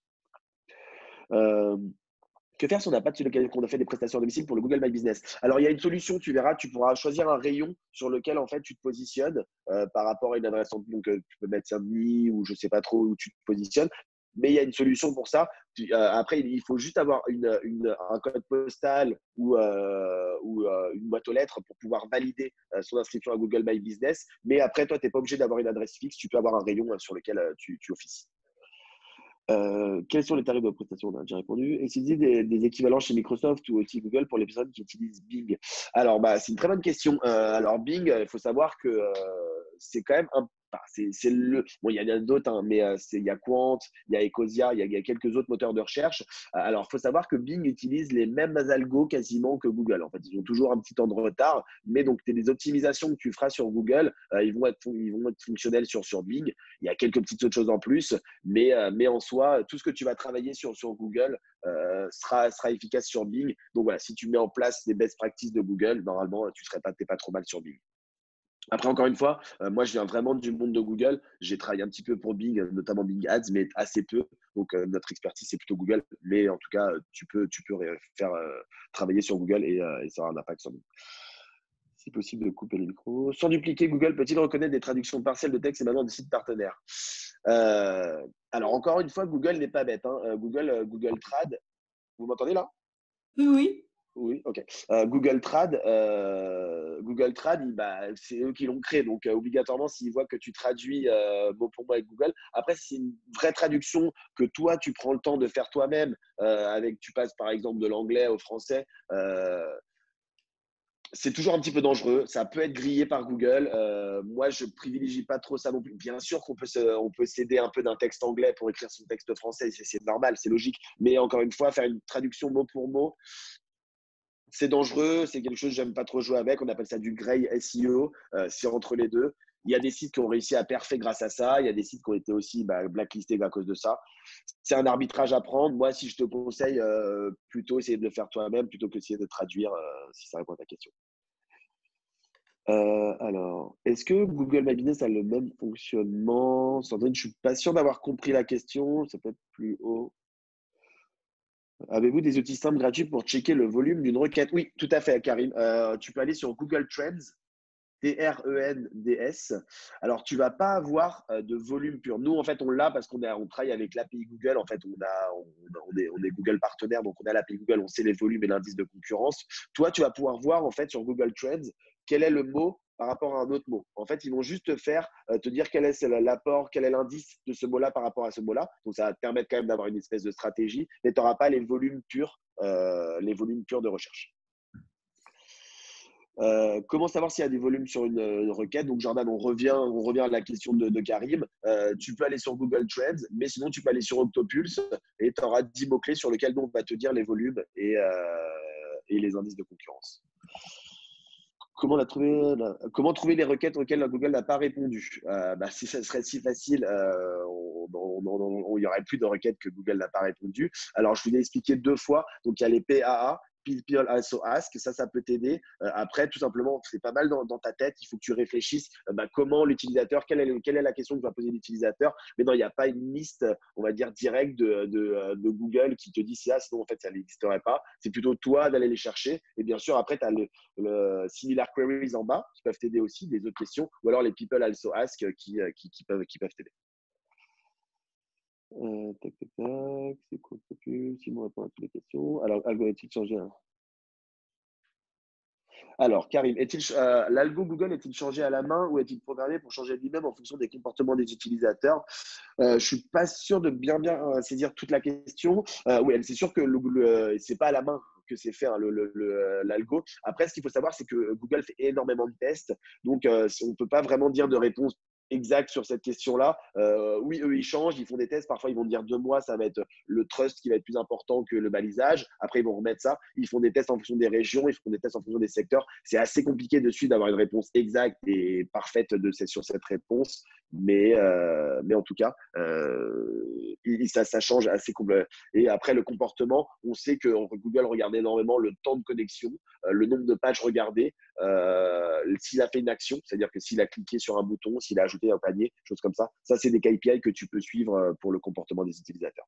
Que faire si on n'a pas de celui qu'on a fait des prestations à domicile pour le Google My Business? Alors, il y a une solution, tu verras, tu pourras choisir un rayon sur lequel en fait tu te positionnes par rapport à une adresse. Donc, tu peux mettre Saint-Denis ou je ne sais pas trop où tu te positionnes. Mais il y a une solution pour ça. Après, il faut juste avoir un code postal ou une boîte aux lettres pour pouvoir valider son inscription à Google My Business. Mais après, toi, tu n'es pas obligé d'avoir une adresse fixe. Tu peux avoir un rayon sur lequel tu officies. Quels sont les tarifs de prestation? On a déjà répondu. Existe des équivalents chez Microsoft ou aussi Google pour les personnes qui utilisent Bing? Alors, c'est une très bonne question. Alors, Bing, il faut savoir que c'est quand même un. C'est le. Bon, il y en a d'autres, hein, mais il y a Quant, il y a Ecosia, il y a quelques autres moteurs de recherche. Alors, il faut savoir que Bing utilise les mêmes algos quasiment que Google. En fait, ils ont toujours un petit temps de retard, mais donc, les optimisations que tu feras sur Google, ils vont être fonctionnels sur Bing. Il y a quelques petites autres choses en plus. Mais en soi, tout ce que tu vas travailler sur Google sera efficace sur Bing. Donc voilà, si tu mets en place les best practices de Google, normalement, tu n'es pas trop mal sur Bing. Après, encore une fois, moi, je viens vraiment du monde de Google. J'ai travaillé un petit peu pour Bing, notamment Bing Ads, mais assez peu. Donc, notre expertise, c'est plutôt Google. Mais en tout cas, tu peux faire travailler sur Google et ça aura un impact sur Bing. C'est possible de couper le micro. Sans dupliquer, Google peut-il reconnaître des traductions partielles de texte et maintenant des sites partenaires? Alors, encore une fois, Google n'est pas bête, hein. Google Trad, vous m'entendez là?
Oui.
Oui, ok. Google Trad, c'est eux qui l'ont créé. Donc, obligatoirement, s'ils voient que tu traduis mot pour mot avec Google, après, si c'est une vraie traduction que toi, tu prends le temps de faire toi-même, tu passes par exemple de l'anglais au français, c'est toujours un petit peu dangereux. Ça peut être grillé par Google. Moi, je privilégie pas trop ça non plus. Bien sûr on peut s'aider un peu d'un texte anglais pour écrire son texte français. C'est normal, c'est logique. Mais encore une fois, faire une traduction mot pour mot, c'est dangereux. C'est quelque chose que j'aime pas trop jouer avec. On appelle ça du grey SEO. C'est entre les deux. Il y a des sites qui ont réussi à perfer grâce à ça. Il y a des sites qui ont été aussi blacklistés à cause de ça. C'est un arbitrage à prendre. Moi, si je te conseille, plutôt essayer de le faire toi-même plutôt que d'essayer de traduire, si ça répond à ta question. Alors, est-ce que Google My Business a le même fonctionnement? Sandrine, je ne suis pas sûr d'avoir compris la question. Ça peut être plus haut. Avez-vous des outils simples gratuits pour checker le volume d'une requête? Oui, tout à fait, Karim. Tu peux aller sur Google Trends, Trends. Alors, tu ne vas pas avoir de volume pur. Nous, en fait, on l'a parce qu'on travaille avec l'API Google. En fait, on est Google partenaire, donc on a l'API Google, on sait les volumes et l'indice de concurrence. Toi, tu vas pouvoir voir, en fait, sur Google Trends, quel est le mot par rapport à un autre mot. En fait, ils vont juste te dire quel est l'apport, quel est l'indice de ce mot-là par rapport à ce mot-là. Donc, ça va te permettre quand même d'avoir une espèce de stratégie, mais tu n'auras pas les volumes purs de recherche. Comment savoir s'il y a des volumes sur une requête? Donc, Jordan, on revient à la question de Karim. Tu peux aller sur Google Trends, mais sinon, tu peux aller sur Octopulse et tu auras 10 mots-clés sur lesquels on va te dire les volumes et les indices de concurrence. Comment trouver les requêtes auxquelles Google n'a pas répondu? Si ça serait si facile, il n'y aurait plus de requêtes que Google n'a pas répondu. Alors, je vous l'ai expliqué 2 fois. Donc, il y a les PAA, People Also Ask, ça peut t'aider. Après, tout simplement, c'est pas mal dans ta tête. Il faut que tu réfléchisses comment l'utilisateur, quelle est la question que va poser l'utilisateur. Mais non, il n'y a pas une liste, on va dire, directe de Google qui te dit ça, sinon, en fait, ça n'existerait pas. C'est plutôt toi d'aller les chercher. Et bien sûr, après, tu as le similar queries en bas qui peuvent t'aider aussi, des autres questions, ou alors les People Also Ask qui peuvent t'aider. Tac, c'est quoi le plus? Simon répond à toutes les questions. Alors, algo est-il changé? Alors, Karim, l'algo Google est-il changé à la main ou est-il programmé pour changer lui-même en fonction des comportements des utilisateurs? Je ne suis pas sûr de bien saisir toute la question. Oui, c'est sûr que ce n'est pas à la main que c'est fait, hein, l'algo. Après, ce qu'il faut savoir, c'est que Google fait énormément de tests. Donc, on ne peut pas vraiment dire de réponse exact sur cette question-là. Oui, eux, ils changent, ils font des tests. Parfois, ils vont dire 2 mois, ça va être le trust qui va être plus important que le balisage. Après, ils vont remettre ça. Ils font des tests en fonction des régions, ils font des tests en fonction des secteurs. C'est assez compliqué dessus d'avoir une réponse exacte et parfaite sur cette réponse. Mais en tout cas, ça change assez complètement. Et après, le comportement, on sait que Google regarde énormément le temps de connexion, le nombre de pages regardées, s'il a fait une action, c'est-à-dire que s'il a cliqué sur un bouton, s'il a ajouté un panier, choses comme ça. Ça, c'est des KPI que tu peux suivre pour le comportement des utilisateurs.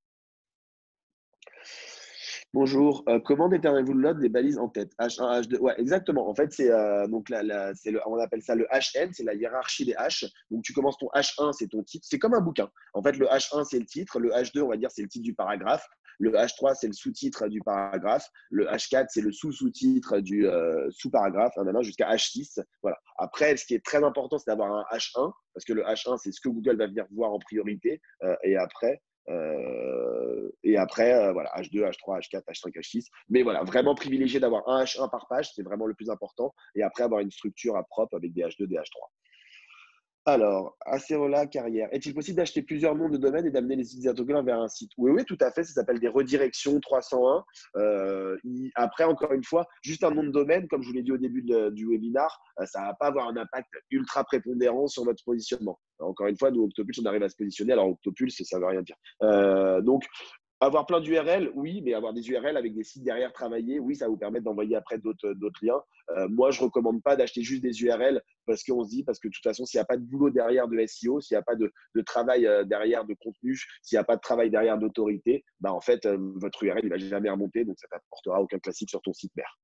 Bonjour, comment déterminez-vous le load des balises en tête? H1, H2, ouais, exactement. En fait, on appelle ça le HN, c'est la hiérarchie des H. Donc, tu commences ton H1, c'est ton titre. C'est comme un bouquin. En fait, le H1, c'est le titre. Le H2, on va dire, c'est le titre du paragraphe. Le H3, c'est le sous-titre du paragraphe. Le H4, c'est le sous-sous-titre du sous-paragraphe, jusqu'à H6. Voilà. Après, ce qui est très important, c'est d'avoir un H1, parce que le H1, c'est ce que Google va venir voir en priorité. Et après, Et après, voilà, H2, H3, H4, H5, H6. Mais voilà, vraiment privilégier d'avoir un H1 par page, c'est vraiment le plus important. Et après, avoir une structure à propre avec des H2, des H3. Alors, Acerola carrière. Est-il possible d'acheter plusieurs noms de domaine et d'amener les utilisateurs vers un site? Oui, oui, tout à fait. Ça s'appelle des redirections 301. Après, encore une fois, juste un nom de domaine, comme je vous l'ai dit au début du webinar, ça ne va pas avoir un impact ultra prépondérant sur votre positionnement. Encore une fois, nous, Octopulse, on arrive à se positionner. Alors, Octopulse, ça ne veut rien dire. Donc, avoir plein d'URL, oui, mais avoir des URL avec des sites derrière travaillés, oui, ça va vous permettre d'envoyer après d'autres liens. Moi, je ne recommande pas d'acheter juste des URL parce qu'on se dit, parce que de toute façon, s'il n'y a pas de boulot derrière de SEO, s'il n'y a pas de travail derrière de contenu, s'il n'y a pas de travail derrière d'autorité, bah, en fait, votre URL, il ne va jamais remonter, donc ça ne t'apportera aucun classique sur ton site mère.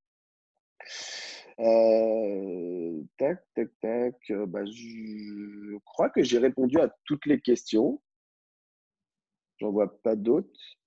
Tac, tac, tac. Bah, je crois que j'ai répondu à toutes les questions. J'en vois pas d'autres.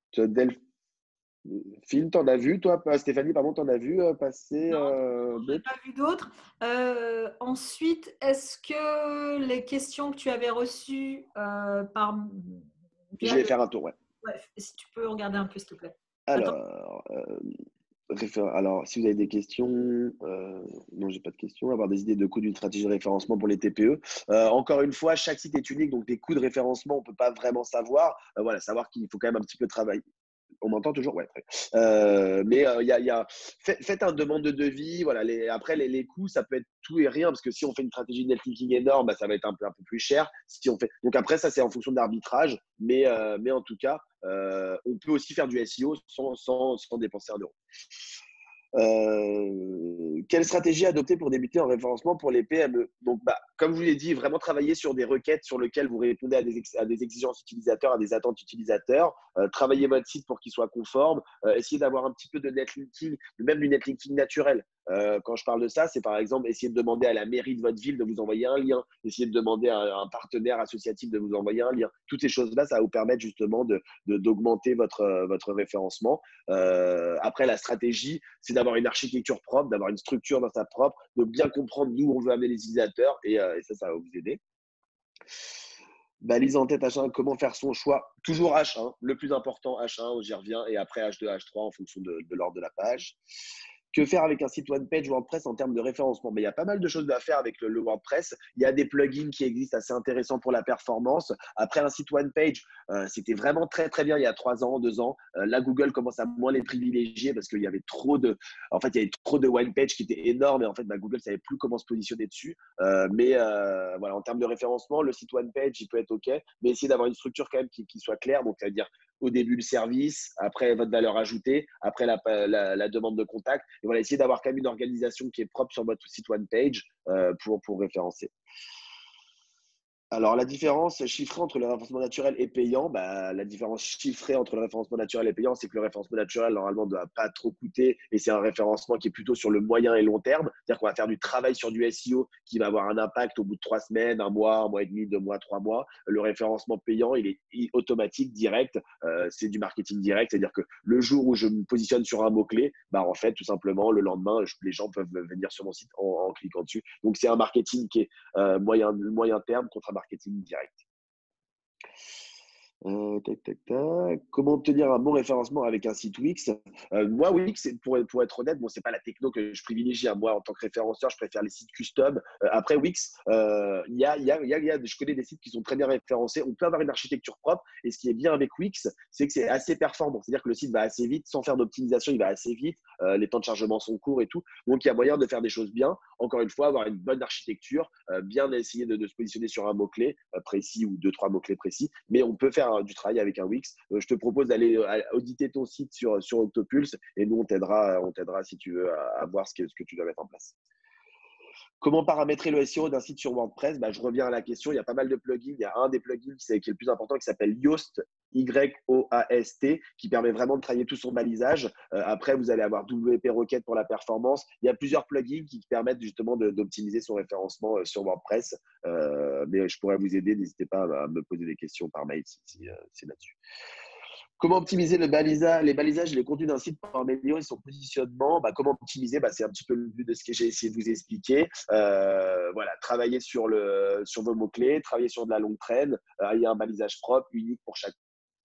Film, t'en as vu, toi, Stéphanie, pardon, t'en as vu passer
Non, je n'ai
d'autres?
pas vu d'autres. Ensuite, est-ce que les questions que tu avais reçues par
Je
via
vais
le…
faire un tour, ouais.
Ouais, si tu peux regarder un peu, s'il te plaît. Attends.
Alors, alors, si vous avez des questions, non, j'ai pas de questions. Avoir des idées de coûts d'une stratégie de référencement pour les TPE. Encore une fois, chaque site est unique, donc des coûts de référencement, on peut pas vraiment savoir. Voilà, savoir qu'il faut quand même un petit peu travailler. On m'entend toujours? Ouais, très bien. Mais faites une demande de devis. Voilà, après, les coûts, ça peut être tout et rien, parce que si on fait une stratégie de netlinking énorme, bah, ça va être un peu plus cher. Si on fait… Donc après, ça, c'est en fonction d'arbitrage. Mais en tout cas, on peut aussi faire du SEO sans dépenser un euro. Quelle stratégie adopter pour débuter en référencement pour les PME? Donc, comme je vous l'ai dit, vraiment travailler sur des requêtes sur lesquelles vous répondez à des exigences utilisateurs, à des attentes utilisateurs. Travailler votre site pour qu'il soit conforme. Essayer d'avoir un petit peu de netlinking, même du netlinking naturel. Quand je parle de ça, c'est par exemple essayer de demander à la mairie de votre ville de vous envoyer un lien, essayer de demander à un partenaire associatif de vous envoyer un lien. Toutes ces choses-là, ça va vous permettre justement d'augmenter votre référencement. Après, la stratégie, c'est d'avoir une architecture propre, d'avoir une structure dans sa propre, de bien comprendre d'où on veut amener les utilisateurs et ça va vous aider. Balise en tête H1, comment faire son choix? Toujours H1, le plus important H1, j'y reviens, et après H2, H3 en fonction de l'ordre de la page. Que faire avec un site one-page WordPress en termes de référencement? Mais il y a pas mal de choses à faire avec le WordPress. Il y a des plugins qui existent assez intéressants pour la performance. Après, un site one-page, c'était vraiment très, très bien il y a 3 ans, 2 ans. Là, Google commence à moins les privilégier parce qu'il y avait trop de… En fait, il y avait trop de one-page qui étaient énormes et en fait, Google ne savait plus comment se positionner dessus. Mais voilà, en termes de référencement, le site one-page, il peut être OK, mais essayez d'avoir une structure quand même qui soit claire. Donc, ça veut dire au début le service, après votre valeur ajoutée, après la demande de contact. Et voilà, essayez d'avoir quand même une organisation qui est propre sur votre site one page pour référencer. Alors, la différence chiffrée entre le référencement naturel et payant, la différence chiffrée entre le référencement naturel et payant, c'est que le référencement naturel, normalement, ne doit pas trop coûter et c'est un référencement qui est plutôt sur le moyen et long terme. C'est-à-dire qu'on va faire du travail sur du SEO qui va avoir un impact au bout de 3 semaines, 1 mois et demi, 2 mois, 3 mois. Le référencement payant, il est automatique, direct. C'est du marketing direct. C'est-à-dire que le jour où je me positionne sur un mot-clé, en fait, tout simplement, le lendemain, les gens peuvent venir sur mon site en cliquant dessus. Donc, c'est un marketing qui est moyen terme contre un marketing direct. Tac, tac, tac. Comment obtenir un bon référencement avec un site Wix? Moi, Wix, pour être honnête, bon, c'est pas la techno que je privilégie. Moi, en tant que référenceur, je préfère les sites custom. Après Wix, je connais des sites qui sont très bien référencés. On peut avoir une architecture propre. Et ce qui est bien avec Wix, c'est que c'est assez performant. C'est-à-dire que le site va assez vite, sans faire d'optimisation, il va assez vite. Les temps de chargement sont courts et tout. Donc, il y a moyen de faire des choses bien. Encore une fois, avoir une bonne architecture, bien essayer de se positionner sur un mot-clé précis ou 2-3 mots-clés précis. Mais on peut faire du travail avec un Wix. Je te propose d'aller auditer ton site sur Octopulse et nous, on t'aidera si tu veux à voir ce que tu dois mettre en place. Comment paramétrer le SEO d'un site sur WordPress? Je reviens à la question. Il y a pas mal de plugins. Il y a un des plugins qui est le plus important qui s'appelle Yoast, Y-O-A-S-T, qui permet vraiment de travailler tout son balisage. Après, vous allez avoir WP Rocket pour la performance. Il y a plusieurs plugins qui permettent justement d'optimiser son référencement sur WordPress. Mais je pourrais vous aider. N'hésitez pas à me poser des questions par mail si c'est là-dessus. Comment optimiser les balisages et les contenus d'un site pour améliorer son positionnement? Comment optimiser? C'est un petit peu le but de ce que j'ai essayé de vous expliquer. Voilà, travailler sur vos mots-clés, travailler sur de la longue traîne. Il y a un balisage propre, unique pour chaque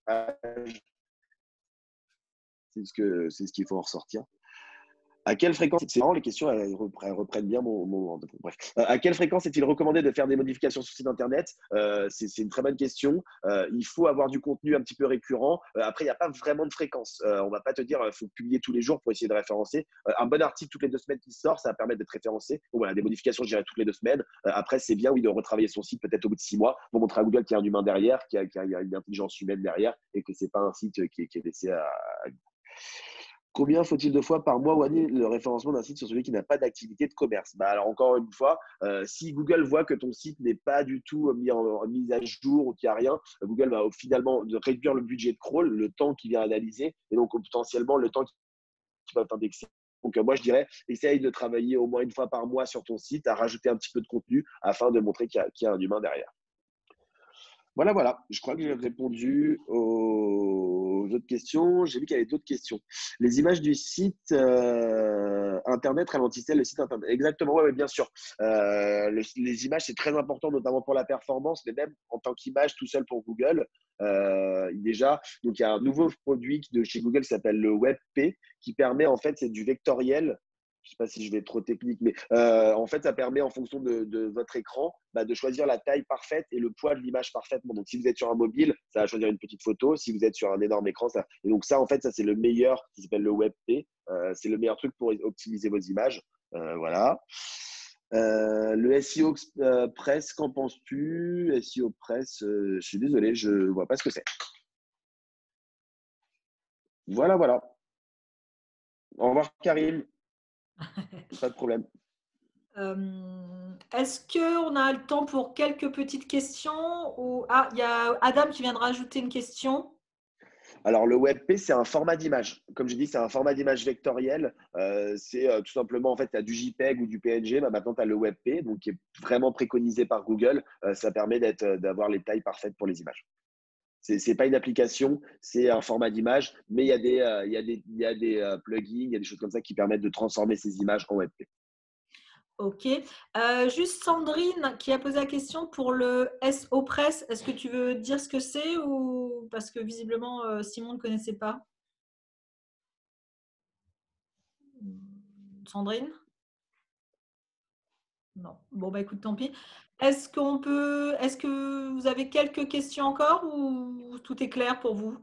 C'est ce qu'il faut en ressortir. À quelle fréquence, c'est marrant, les questions elles reprennent bien bref. À quelle fréquence est-il recommandé de faire des modifications sur le site internet? C'est une très bonne question. Il faut avoir du contenu un petit peu récurrent. Après, il n'y a pas vraiment de fréquence. On ne va pas te dire qu'il faut publier tous les jours pour essayer de référencer. Un bon article toutes les 2 semaines qui sort, ça va permettre d'être référencé. Donc voilà, des modifications, je dirais, toutes les 2 semaines. Après, c'est bien, oui, de retravailler son site peut-être au bout de 6 mois pour montrer à Google qu'il y a un humain derrière, qu'il y a une intelligence humaine derrière et que ce n'est pas un site qui est laissé à… Combien faut-il de fois par mois ou année le référencement d'un site sur celui qui n'a pas d'activité de commerce? Alors, encore une fois, si Google voit que ton site n'est pas du tout mis à jour ou qu'il n'y a rien, Google va finalement réduire le budget de crawl, le temps qu'il vient analyser, et donc potentiellement le temps qu'il va t'indexer. Donc, moi, je dirais, essaye de travailler au moins une fois par mois sur ton site, à rajouter un petit peu de contenu afin de montrer qu'il y a un humain derrière. Voilà. Je crois que j'ai répondu aux autres questions. J'ai vu qu'il y avait d'autres questions. Les images du site internet ralentissaient le site internet? Exactement, oui, bien sûr. Les images, c'est très important, notamment pour la performance, mais même en tant qu'image tout seul pour Google. Déjà, donc il y a un nouveau produit de chez Google qui s'appelle le WebP, qui permet, en fait, c'est du vectoriel. Je ne sais pas si je vais être trop technique, mais en fait, ça permet en fonction de votre écran de choisir la taille parfaite et le poids de l'image parfaitement. Donc, si vous êtes sur un mobile, ça va choisir une petite photo. Si vous êtes sur un énorme écran, ça… Et donc, ça, en fait, ça, c'est le meilleur qui s'appelle le WebP. C'est le meilleur truc pour optimiser vos images. Voilà. Le SEO Press, qu'en penses-tu? SEO Press, je suis désolé, je ne vois pas ce que c'est. Voilà. Au revoir, Karim. Pas de problème.
Est-ce qu'on a le temps pour quelques petites questions ou… Ah, il y a Adam qui vient de rajouter une question.
Alors, le WebP, c'est un format d'image. Comme je dis, c'est un format d'image vectoriel. C'est tout simplement, en fait, tu as du JPEG ou du PNG. Maintenant, tu as le WebP, donc qui est vraiment préconisé par Google. Ça permet d'avoir les tailles parfaites pour les images. Ce n'est pas une application, c'est un format d'image, mais il y a des plugins, il y a des choses comme ça qui permettent de transformer ces images en WebP.
Ok. Juste Sandrine qui a posé la question pour le SEO Press. Est-ce que tu veux dire ce que c'est ou parce que visiblement Simon ne connaissait pas? Sandrine? Non. Bon, bah écoute, tant pis. Est-ce que vous avez quelques questions encore ou tout est clair pour vous?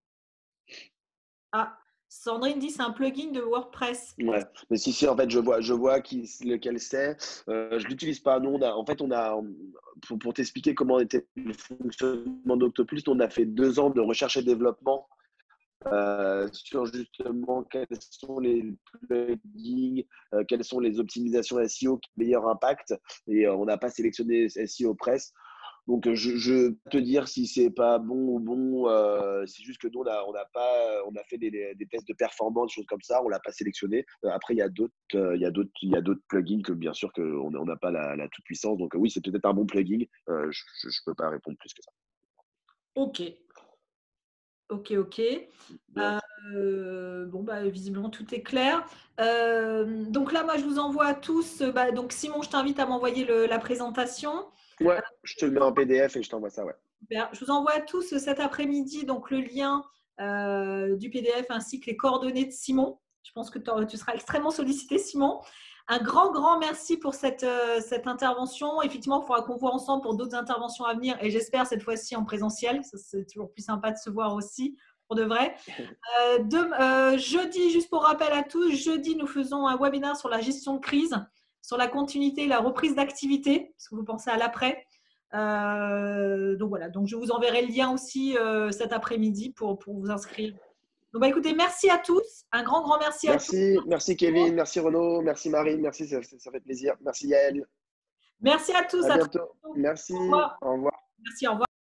Ah, Sandrine dit c'est un plugin de WordPress.
Ouais, mais si, en fait, je vois lequel c'est. Je l'utilise pas. Nous, pour t'expliquer comment était le fonctionnement d'Octopus, on a fait 2 ans de recherche et développement sur justement quels sont les plugins, quelles sont les optimisations SEO qui ont le meilleur impact. Et on n'a pas sélectionné SEO Press. Donc, je peux te dire si c'est pas bon ou bon. C'est juste que nous, on a fait des tests de performance, des choses comme ça. On l'a pas sélectionné. Après, il y a d'autres plugins que bien sûr qu'on n'a pas la toute puissance. Donc, oui, c'est peut-être un bon plugin. Je ne peux pas répondre plus que ça.
Ok. Bon, bah, visiblement, tout est clair. Donc là, moi, je vous envoie à tous. Donc, Simon, je t'invite à m'envoyer la présentation.
Ouais, je te le mets en PDF et je t'envoie ça, ouais.
Super. Je vous envoie à tous cet après-midi donc le lien du PDF ainsi que les coordonnées de Simon. Je pense que tu seras extrêmement sollicité, Simon. Un grand merci pour cette intervention. Effectivement, il faudra qu'on voit ensemble pour d'autres interventions à venir et j'espère cette fois-ci en présentiel. C'est toujours plus sympa de se voir aussi, pour de vrai. Jeudi, juste pour rappel à tous, jeudi, nous faisons un webinaire sur la gestion de crise, sur la continuité et la reprise d'activité, parce que vous pensez à l'après. Donc voilà, donc je vous enverrai le lien aussi cet après-midi pour vous inscrire. Donc écoutez, merci à tous, un grand merci à tous.
Merci Kevin, merci Renaud, merci Marine, merci, ça fait plaisir. Merci Yael.
Merci à tous.
À bientôt. Merci.
Au revoir.
Au revoir.
Merci, au revoir.